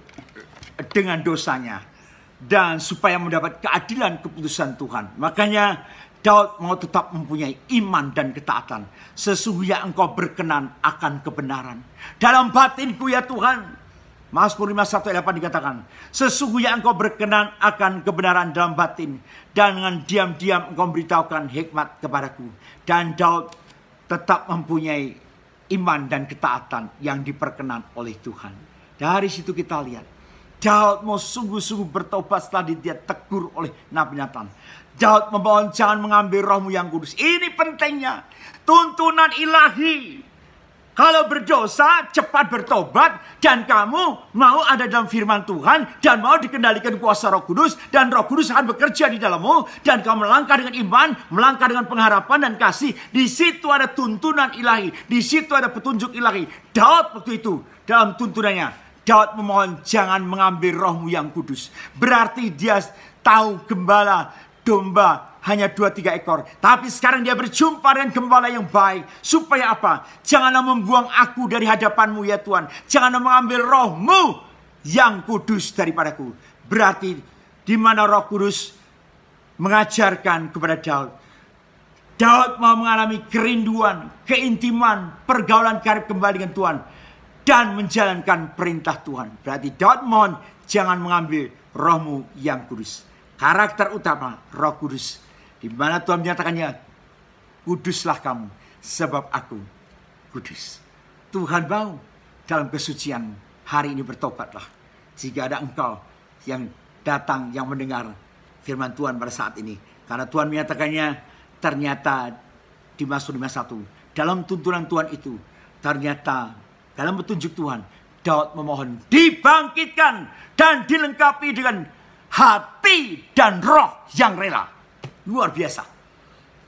dengan dosanya. Dan supaya mendapat keadilan keputusan Tuhan. Makanya Daud mau tetap mempunyai iman dan ketaatan. Sesungguhnya engkau berkenan akan kebenaran. Dalam batinku ya Tuhan. Mazmur 51 ayat 8 dikatakan. Sesungguhnya engkau berkenan akan kebenaran dalam batin. Dan dengan diam-diam engkau memberitahukan hikmat kepadaku. Dan Daud tetap mempunyai iman dan ketaatan yang diperkenan oleh Tuhan. Dari situ kita lihat. Daud mau sungguh-sungguh bertobat setelah dia tegur oleh Nabi Nathan. Daud memohon jangan mengambil rohmu yang kudus. Ini pentingnya. Tuntunan ilahi. Kalau berdosa cepat bertobat. Dan kamu mau ada dalam firman Tuhan. Dan mau dikendalikan kuasa Roh Kudus. Dan Roh Kudus akan bekerja di dalammu. Dan kamu melangkah dengan iman. Melangkah dengan pengharapan dan kasih. Di situ ada tuntunan ilahi. Di situ ada petunjuk ilahi. Daud waktu itu dalam tuntunannya. Daud memohon jangan mengambil rohmu yang kudus. Berarti dia tahu gembala domba hanya 2-3 ekor. Tapi sekarang dia berjumpa dengan gembala yang baik. Supaya apa? Janganlah membuang aku dari hadapanmu ya Tuhan. Janganlah mengambil rohmu yang kudus daripadaku. Berarti di mana Roh Kudus mengajarkan kepada Daud. Daud mau mengalami kerinduan, keintiman, pergaulan karib kembali dengan Tuhan. Dan menjalankan perintah Tuhan. Berarti Daud mohon jangan mengambil rohmu yang kudus. Karakter utama Roh Kudus. Di mana Tuhan menyatakannya, kuduslah kamu sebab aku kudus. Tuhan mau dalam kesucian hari ini bertobatlah. Jika ada engkau yang datang yang mendengar firman Tuhan pada saat ini. Karena Tuhan menyatakannya ternyata di Mazmur 51. Dalam tuntunan Tuhan itu ternyata dalam petunjuk Tuhan, Daud memohon dibangkitkan dan dilengkapi dengan hati dan roh yang rela. Luar biasa.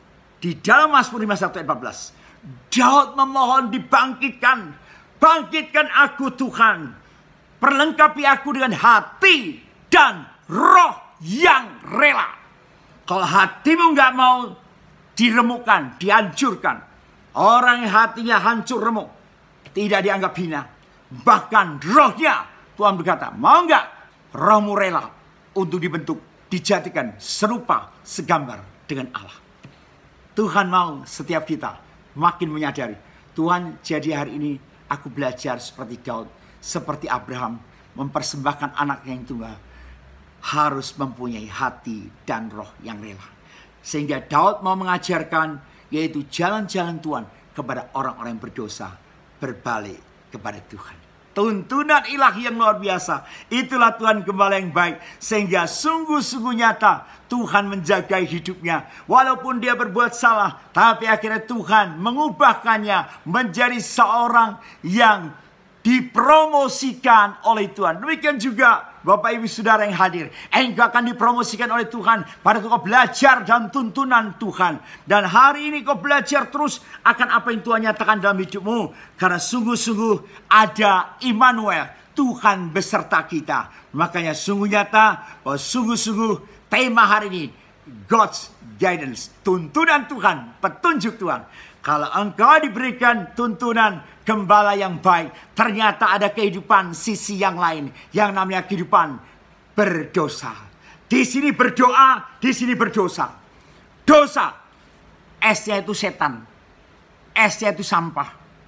Di dalam Mazmur 51 ayat 14. Daud memohon dibangkitkan. Bangkitkan aku Tuhan. Perlengkapi aku dengan hati dan roh yang rela. Kalau hatimu nggak mau diremukkan, dihancurkan. Orang yang hatinya hancur remuk. Tidak dianggap hina. Bahkan rohnya, Tuhan berkata, mau nggak rohmu rela untuk dibentuk, dijadikan serupa, segambar dengan Allah. Tuhan mau setiap kita makin menyadari. Tuhan, jadi hari ini aku belajar seperti Daud, seperti Abraham, mempersembahkan anaknya yang tunggal. Harus mempunyai hati dan roh yang rela. Sehingga Daud mau mengajarkan, yaitu jalan-jalan Tuhan kepada orang-orang yang berdosa, berbalik kepada Tuhan. Tuntunan ilahi yang luar biasa. Itulah Tuhan gembala yang baik. Sehingga sungguh-sungguh nyata Tuhan menjaga hidupnya. Walaupun dia berbuat salah, tapi akhirnya Tuhan mengubahkannya menjadi seorang yang dipromosikan oleh Tuhan. Demikian juga Bapak Ibu Saudara yang hadir. Engkau akan dipromosikan oleh Tuhan pada kau belajar dalam tuntunan Tuhan. Dan hari ini kau belajar terus akan apa yang Tuhan nyatakan dalam hidupmu. Karena sungguh-sungguh ada Immanuel, Tuhan beserta kita. Makanya sungguh nyata bahwa sungguh-sungguh tema hari ini, God's guidance, tuntunan Tuhan, petunjuk Tuhan. Kalau engkau diberikan tuntunan gembala yang baik, ternyata ada kehidupan sisi yang lain yang namanya kehidupan berdosa. Di sini berdoa, di sini berdosa. Dosa, S-nya itu setan, S-nya itu sampah,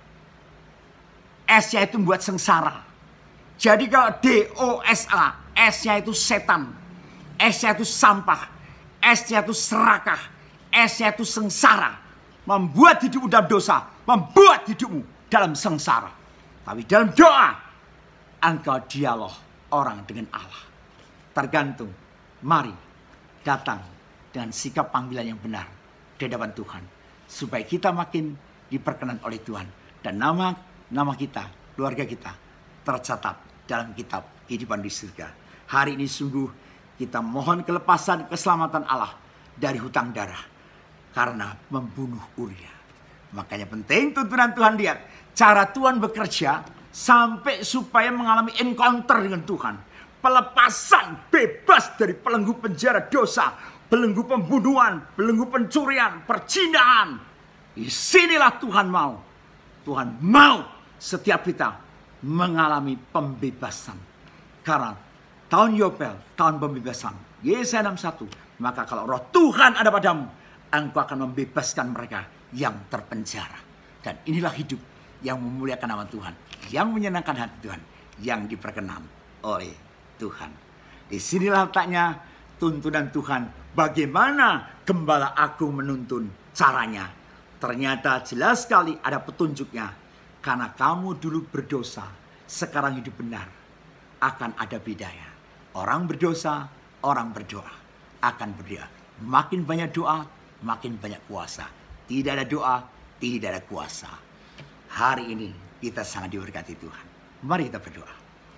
S-nya itu membuat sengsara. Jadi kalau D-O-S-A, S-nya itu setan, S-nya itu sampah, S-nya itu serakah, S-nya itu sengsara. Membuat hidupmu dalam dosa, membuat hidupmu dalam sengsara. Tapi dalam doa, engkau dialog orang dengan Allah. Tergantung, mari datang dengan sikap panggilan yang benar di hadapan Tuhan. Supaya kita makin diperkenan oleh Tuhan. Dan nama kita, keluarga kita tercatat dalam kitab kehidupan di surga. Hari ini sungguh kita mohon kelepasan keselamatan Allah dari hutang darah. Karena membunuh Uria. Makanya penting tuntunan Tuhan, lihat. Cara Tuhan bekerja sampai supaya mengalami encounter dengan Tuhan. Pelepasan bebas dari belenggu penjara dosa. Belenggu pembunuhan, belenggu pencurian, perzinaan. Disinilah Tuhan mau. Tuhan mau setiap kita mengalami pembebasan. Karena tahun Yobel, tahun pembebasan. Yesaya 61. Maka kalau roh Tuhan ada padamu, engkau akan membebaskan mereka yang terpenjara. Dan inilah hidup yang memuliakan nama Tuhan. Yang menyenangkan hati Tuhan. Yang diperkenan oleh Tuhan. Disinilah letaknya tuntunan Tuhan. Bagaimana gembala aku menuntun caranya. Ternyata jelas sekali ada petunjuknya. Karena kamu dulu berdosa, sekarang hidup benar. Akan ada bedanya. Orang berdosa, orang berdoa. Akan berdoa. Makin banyak doa, makin banyak kuasa. Tidak ada doa, tidak ada kuasa. Hari ini kita sangat diberkati Tuhan. Mari kita berdoa.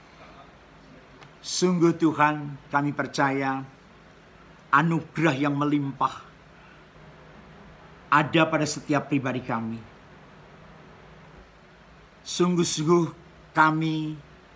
Sungguh Tuhan, kami percaya anugerah yang melimpah ada pada setiap pribadi kami. Sungguh-sungguh kami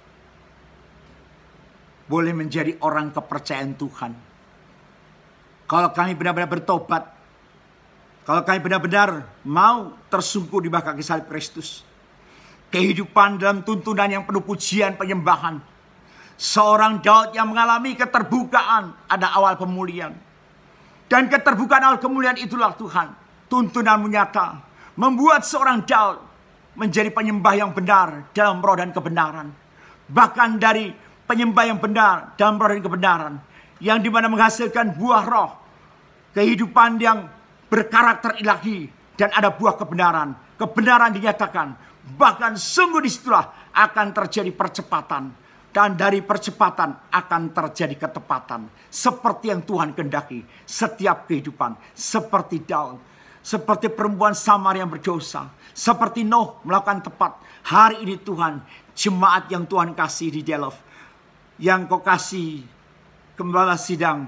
boleh menjadi orang kepercayaan Tuhan. Kalau kami benar-benar bertobat, kalau kami benar-benar mau tersungkur di bawah kaki salib Kristus, kehidupan dalam tuntunan yang penuh pujian, penyembahan, seorang Daud yang mengalami keterbukaan, ada awal pemulihan. Dan keterbukaan awal kemuliaan itulah Tuhan, tuntunan nyata, membuat seorang Daud menjadi penyembah yang benar dalam roh dan kebenaran. Bahkan dari penyembah yang benar dalam roh dan kebenaran, yang dimana menghasilkan buah roh, kehidupan yang berkarakter ilahi, dan ada buah kebenaran. Kebenaran dinyatakan. Bahkan sungguh disitulah akan terjadi percepatan. Dan dari percepatan akan terjadi ketepatan. Seperti yang Tuhan kehendaki. Setiap kehidupan. Seperti Daud. Seperti perempuan Samar yang berdosa. Seperti Nuh melakukan tepat. Hari ini Tuhan, jemaat yang Tuhan kasih di Delov, yang kau kasih gembala sidang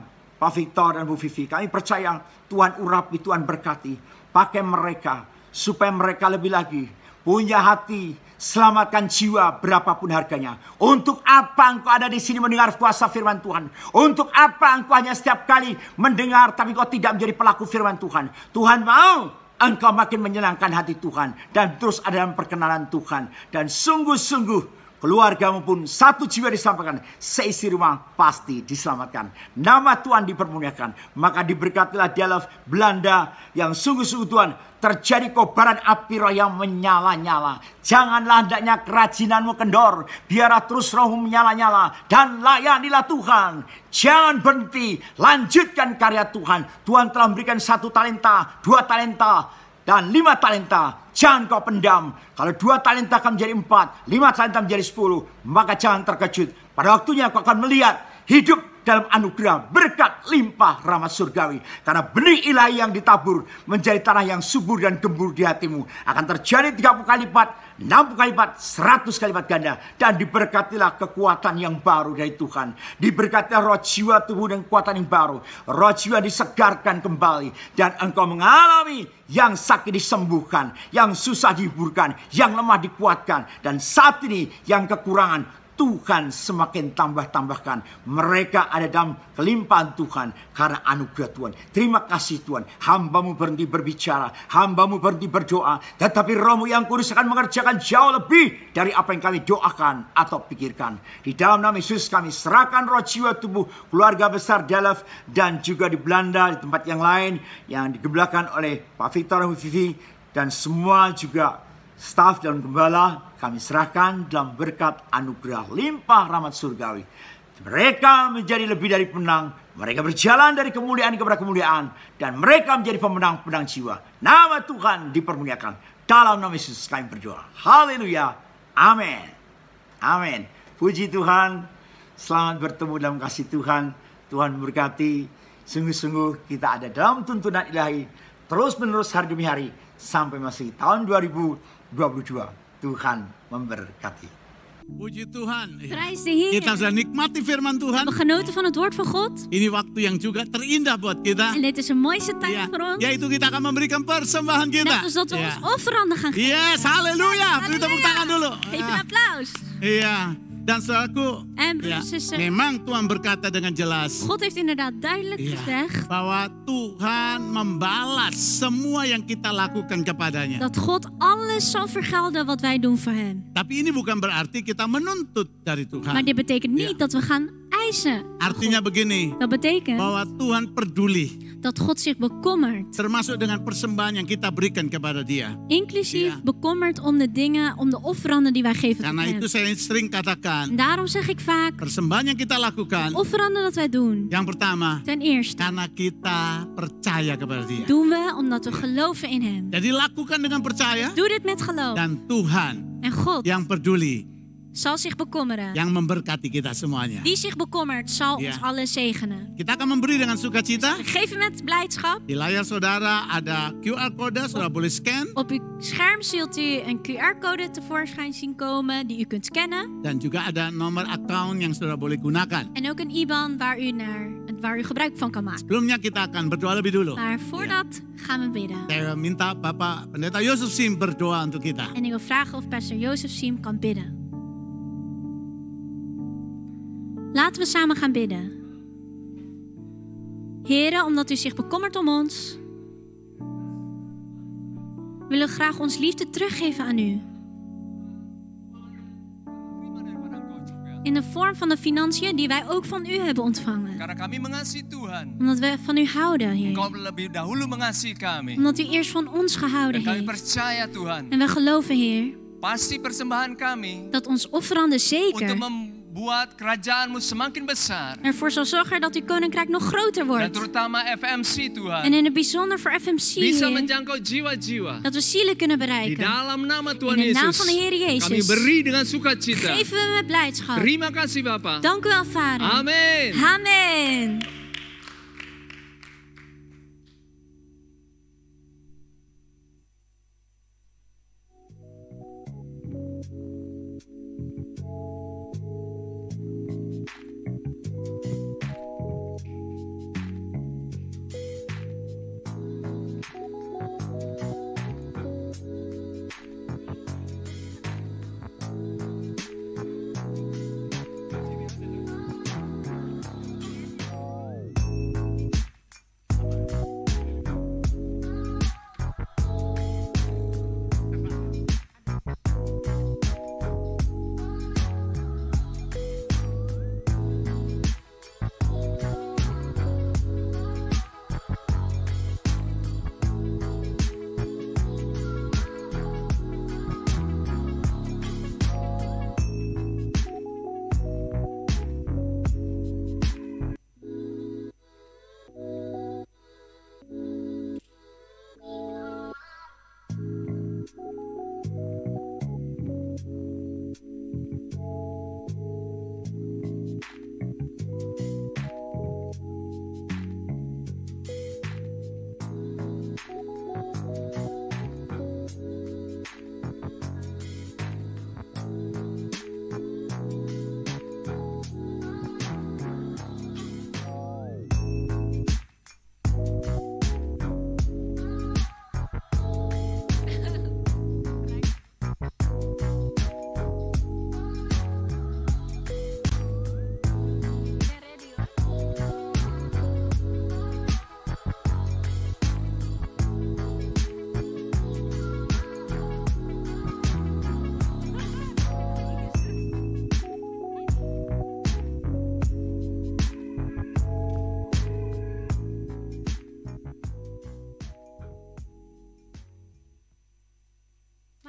Pak Victor dan Bu Vivi. Kami percaya Tuhan urapi, Tuhan berkati. Pakai mereka supaya mereka lebih lagi punya hati, selamatkan jiwa berapapun harganya. Untuk apa engkau ada di sini mendengar kuasa firman Tuhan? Untuk apa engkau hanya setiap kali mendengar tapi kau tidak menjadi pelaku firman Tuhan? Tuhan mau engkau makin menyenangkan hati Tuhan dan terus ada dalam perkenalan Tuhan. Dan sungguh-sungguh keluargamu pun satu jiwa diselamatkan, seisi rumah pasti diselamatkan. Nama Tuhan dipermuliakan. Maka diberkatilah dialog Belanda yang sungguh-sungguh Tuhan, terjadi kobaran api roh yang menyala-nyala. Janganlah hendaknya kerajinanmu kendor, biarlah terus rohmu menyala-nyala dan layanilah Tuhan. Jangan berhenti, lanjutkan karya Tuhan. Tuhan telah memberikan 1 talenta, 2 talenta, dan 5 talenta. Jangan kau pendam. Kalau 2 talenta akan menjadi 4, 5 talenta menjadi 10, maka jangan terkejut. Pada waktunya kau akan melihat hidup dalam anugerah, berkat, limpah, rahmat surgawi. Karena benih ilahi yang ditabur menjadi tanah yang subur dan gembur di hatimu. Akan terjadi 30 kali lipat, 60 kali lipat, 100 kali lipat ganda. Dan diberkatilah kekuatan yang baru dari Tuhan. Diberkatilah roh, jiwa, tubuh dan kekuatan yang baru. Roh jiwa disegarkan kembali. Dan engkau mengalami yang sakit disembuhkan, yang susah dihiburkan, yang lemah dikuatkan. Dan saat ini yang kekurangan Tuhan semakin tambah-tambahkan. Mereka ada dalam kelimpahan Tuhan karena anugerah Tuhan. Terima kasih Tuhan. Hambamu berhenti berbicara, hambamu berhenti berdoa, tetapi Rohmu yang kudus akan mengerjakan jauh lebih dari apa yang kami doakan atau pikirkan. Di dalam nama Yesus kami serahkan roh, jiwa, tubuh, keluarga besar Delaf dan juga di Belanda, di tempat yang lain yang digembalakan oleh Pak Victor dan Bu Vivi dan semua juga staf dan gembala. Kami serahkan dalam berkat anugerah limpah rahmat surgawi. Mereka menjadi lebih dari pemenang. Mereka berjalan dari kemuliaan kepada kemuliaan. Dan mereka menjadi pemenang-pemenang jiwa. Nama Tuhan dipermuliakan. Dalam nama Yesus kami berdoa. Haleluya. Amin. Amin. Puji Tuhan. Selamat bertemu dalam kasih Tuhan. Tuhan memberkati. Sungguh-sungguh kita ada dalam tuntunan ilahi. Terus menerus hari demi hari. Sampai masih tahun 2022. Tuhan memberkati. Puji Tuhan. Prijs de Heer. Kita sudah nikmati firman We Tuhan. hebben genoten van het woord van God. Ini waktu yang juga terindah buat kita. En dit is een mooiste tijd Ya, voor ons. yaitu kita akan memberikan persembahan kita. Net als dat we Ya. ons offeranden gaan geven. Yes, haleluya. Beri tepuk tangan dulu. Geef een applaus. Iya. Dan saudaraku, En broers en zussen, memang Tuhan berkata dengan jelas God heeft inderdaad duidelijk gezegd bahwa Tuhan membalas semua yang kita lakukan kepadanya. dat God alles zal vergelden wat wij doen voor hem. Tapi ini bukan berarti kita menuntut dari Tuhan. Maar dit betekent niet dat we gaan eisen. Artinya begini, Dat betekent bahwa Tuhan peduli, dat God zich bekommert. termasuk dengan persembahan yang kita berikan kepada Dia. Inclusief Ja. bekommerd om de dingen, om de offeranden die wij geven tot Karena hem. itu saya sering katakan, En daarom zeg ik vaak, persembahan yang kita lakukan, offeranden dat wij doen, yang pertama, ten eerste, karena kita percaya kepada Dia. doen we omdat we geloven in hem. Jadi lakukan dengan percaya, Doe dit met geloof. dan Tuhan En God yang peduli, zal zich bekommeren. yang memberkati kita semuanya. Die zich bekommert zal Ja. ons allen zegenen. Kita akan memberi dengan sukacita. Geef met blijdschap. Di layar saudara ada QR code, saudara boleh scan. Op uw scherm zult u een QR-code tevoorschijn zien komen die u kunt scannen. Dan juga ada nomor account yang saudara boleh gunakan. En ook een IBAN waar u gebruik van kan maken. Sebelumnya kita akan berdoa lebih dulu. Maar voordat gaan we bidden. Saya minta Bapak Pendeta Yusuf Sim berdoa untuk kita. En ik wil vragen of pastor Jozef Siem kan bidden. Laten we samen gaan bidden. Heren, omdat u zich bekommert om ons, willen we graag ons liefde teruggeven aan u. In de vorm van de financiën die wij ook van u hebben ontvangen. Karena kami mengasihi Tuhan. Omdat we van u houden, Heer. Engkau lebih dahulu mengasihi kami. Omdat u eerst van ons gehouden Dan kami heeft. percaya Tuhan. En we geloven, Heer, Pasti persembahan kami dat ons offerande untuk zeker membuat kerajaanmu semakin besar. ervoor zal zorgen dat uw koninkrijk nog groter Dan wordt. terutama FMC En Tuhan. in het bijzonder voor FMC, Bisa Heer, menjangkau jiwa-jiwa. dat we zielen kunnen Di bereiken. dalam nama Tuhan In de naam Yesus. van de Heer Jezus. Kami beri dengan sukacita. Geven we met blijdschap. Terima kasih Bapak. Dank u wel, Vader. Amin. Amen.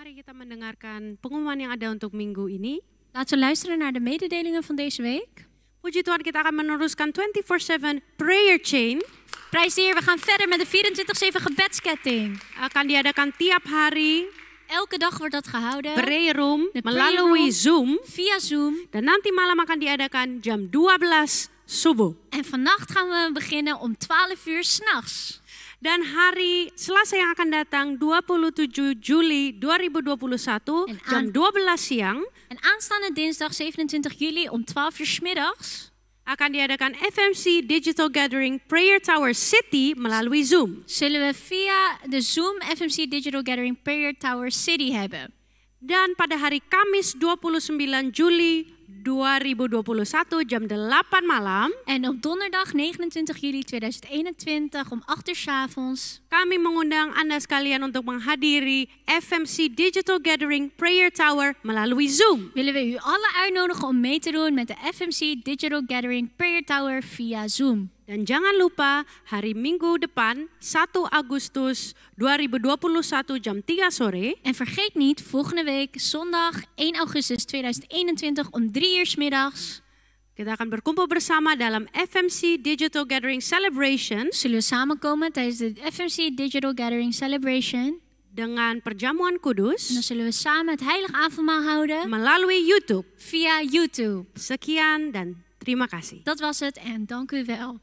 Mari kita mendengarkan pengumuman yang ada untuk minggu ini. Laten we luisteren naar de mededelingen van deze week. Puji Tuhan, kita akan meneruskan 24/7 prayer chain. Prijs de Heer, we gaan verder met de 24/7 gebedsketting. Akan diadakan tiap hari. Elke dag wordt dat gehouden. Prayer room De prayer melalui room Zoom. via Zoom. Dan nanti malam akan diadakan jam 12 subuh. En vannacht gaan we beginnen om 12 uur 's nachts. Dan hari Selasa yang akan datang 27 Juli 2021 jam 12 siang En aanstaande dinsdag 27 juli om 12 uur 's middags akan diadakan FMC Digital Gathering Prayer Tower City melalui Zoom. zullen we via de Zoom FMC Digital Gathering Prayer Tower City hebben. Dan pada hari Kamis 29 Juli 2021 jam 8 malam En op donderdag 29 juli 2021 om 8 uur 's avonds kami mengundang Anda sekalian untuk menghadiri FMC Digital Gathering Prayer Tower melalui Zoom. willen we u alle uitnodigen om mee te doen met de FMC Digital Gathering Prayer Tower via Zoom. Dan jangan lupa hari Minggu depan 1 Agustus 2021 jam 3 sore En vergeet niet, volgende week zondag 1 augustus 2021 om 3 uur 's middags kita akan berkumpul bersama dalam FMC Digital Gathering Celebration zullen we samenkomen tijdens de FMC Digital Gathering Celebration. dengan perjamuan En kudus dan zullen we samen het heilig avondmaal houden melalui YouTube. via YouTube. Sekian dan terima kasih. Dat was het en dank u wel.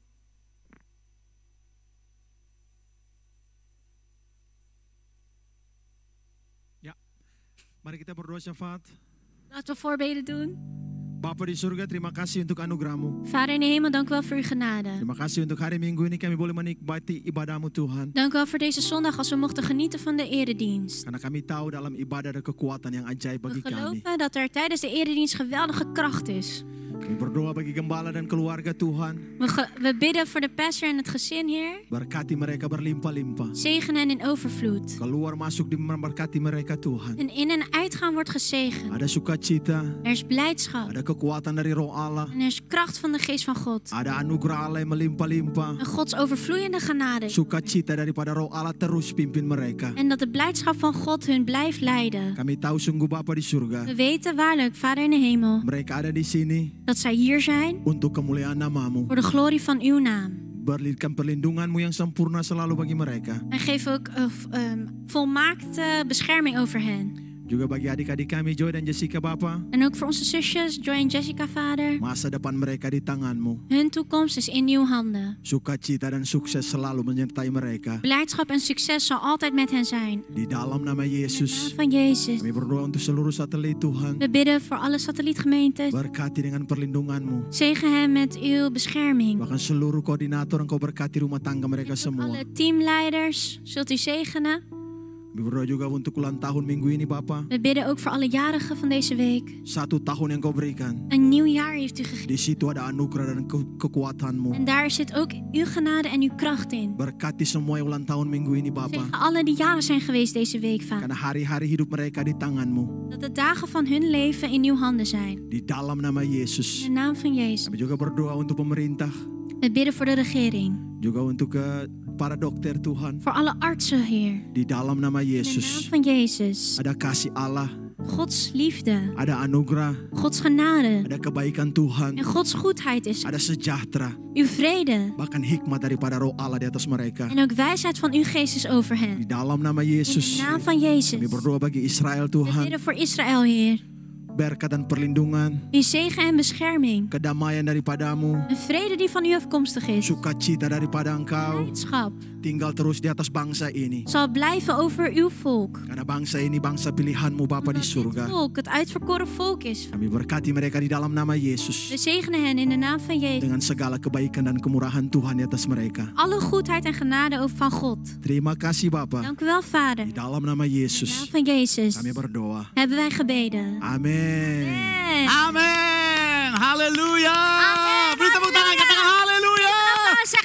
Mari kita berdoa syafaat. Laten we voorbeden doen. Bapa di surga, terima kasih untuk anugerah-Mu. Vader in de hemel, dank u wel voor uw genade. Terima kasih untuk hari Minggu ini kami boleh menikmati ibadah-Mu Tuhan. Dank u wel voor deze zondag als we mochten genieten van de eredienst. Karena kami tahu dalam ibadah ada kekuatan yang ajaib We bagi kami. geloven dat er tijdens de eredienst geweldige kracht is. Kami berdoa bagi gembala dan keluarga Tuhan. We bidden voor de pastor en het gezin, Heer. Berkati mereka berlimpah-limpah. Zegen hen in overvloed. Keluar masuk di memberkati mereka Tuhan. En in en uitgaan wordt gezegend. Ada sukacita, Er is blijdschap. ada kekuatan dari Roh Allah. En er is kracht van de geest van God. Ada anugerah Allah yang melimpah-limpah. En Gods overvloeiende genade. Sukacita daripada Roh Allah terus pimpin mereka. En dat de blijdschap van God hun blijft leiden. Kami tahu sungguh Bapa di surga. We weten waarlijk, Vader in de hemel, Mereka ada di sini dat zij hier zijn untuk kemuliaan nama-Mu. voor de glorie van uw naam. Berikan perlindungan-Mu yang sempurna selalu bagi mereka. En geef ook volmaakte bescherming over hen. Juga bagi adik-adik kami Joy dan Jessica Bapa. En ook voor onze zusjes, Joy en Jessica, Vader. Masa depan mereka di tangan-Mu. Hun toekomst is in uw handen. Sukacita dan sukses selalu menyertai mereka. Blijdschap en succes zal altijd met hen zijn. Di dalam nama In de naam Yesus. van Jezus. Kami berdoa untuk seluruh satelit Tuhan. We bidden voor alle satellietgemeentes. Berkati dengan perlindungan-Mu. Zegen hen met uw bescherming. Bahkan seluruh koordinator Engkau berkati rumah tangga mereka semua. Alle teamleiders zult u zegenen. Kami berdoa juga untuk ulang tahun minggu ini Bapa. We bidden ook voor alle jarigen van deze week. 1 tahun yang Kau berikan. Een nieuw jaar heeft u gegeven. Di situ ada anugerah dan kekuatan-Mu. En daar zit ook uw genade en uw kracht in. Berkati semua yang ulang tahun minggu ini Bapa. Zegen alle die jaren zijn geweest deze week, Vader. Karena hari-hari hidup mereka di tangan-Mu. Dat de dagen van hun leven in uw handen zijn. Di dalam nama In Yesus. de naam van Jezus. Kami juga berdoa untuk pemerintah. We bidden voor de regering. Juga untuk para dokter Tuhan. Voor alle artsen, Heer. Di dalam nama In de naam Yesus. van Jezus. Ada kasih Allah. Gods liefde. Ada anugerah. Gods genade. Ada kebaikan Tuhan. En Gods goedheid is. Ada sejahtera. Uw vrede. Bahkan hikmat daripada Roh Allah di atas mereka. En ook wijsheid van uw geest is over Di hen. dalam nama In de Yesus. naam van Jezus. Kami berdoa bagi Israel We Tuhan. bidden voor Israël, Heer. Berkat dan perlindungan. Uw zegen en bescherming. Kedamaian daripadamu. Een vrede die van u afkomstig is. Sukacita daripada Engkau. Blijdschap Tinggal terus di atas bangsa ini. zal blijven over uw volk. Karena bangsa ini bangsa pilihan-Mu Bapa di Omdat surga. uw volk het uitverkoren volk is. Kami berkati mereka di dalam nama We Yesus. zegenen hen in de naam van Jezus. Dengan segala kebaikan dan kemurahan Tuhan di atas mereka. Alle goedheid en genade ook van God. Terima kasih Bapa. Dank u wel, Vader. Di dalam nama In de naam Yesus. van Jezus Kami berdoa. hebben wij gebeden. Amin. Amen. Amin. Haleluya. Amin. Beri tepuk tangan, katakan haleluya. Zeg halleluja.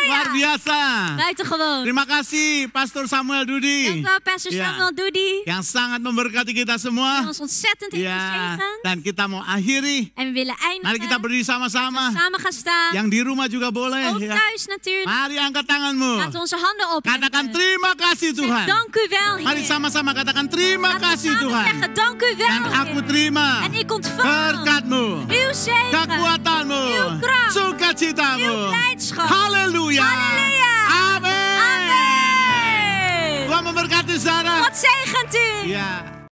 Luar biasa. Buitengewoon. Terima kasih Pastor Samuel Dudi. Dank wel, Pastor Ja. Samuel Doody. Yang sangat memberkati kita Die semua. ons ontzettend heeft Ya, gezegend. dan kita mau akhiri. En we willen Mari kita eindigen. berdiri sama-sama. Samen gaan staan. Yang di rumah juga boleh. Ook Ya. thuis natuurlijk. Mari angkat tanganmu. Laten we onze handen Katakan opleggen. terima kasih Tuhan. Dank u wel, Mari Heer. sama-sama katakan terima Laten we kasih samen Tuhan. zeggen, dank u wel, Dan aku Heer. terima En ik ontvang berkatmu, uw zegen, kekuatanmu, uw kracht, sukacitamu. uw blijdschap. Haleluya. Halleluja. Amin. Amen. Tuhan memberkati saudara. God zegent u. Ya.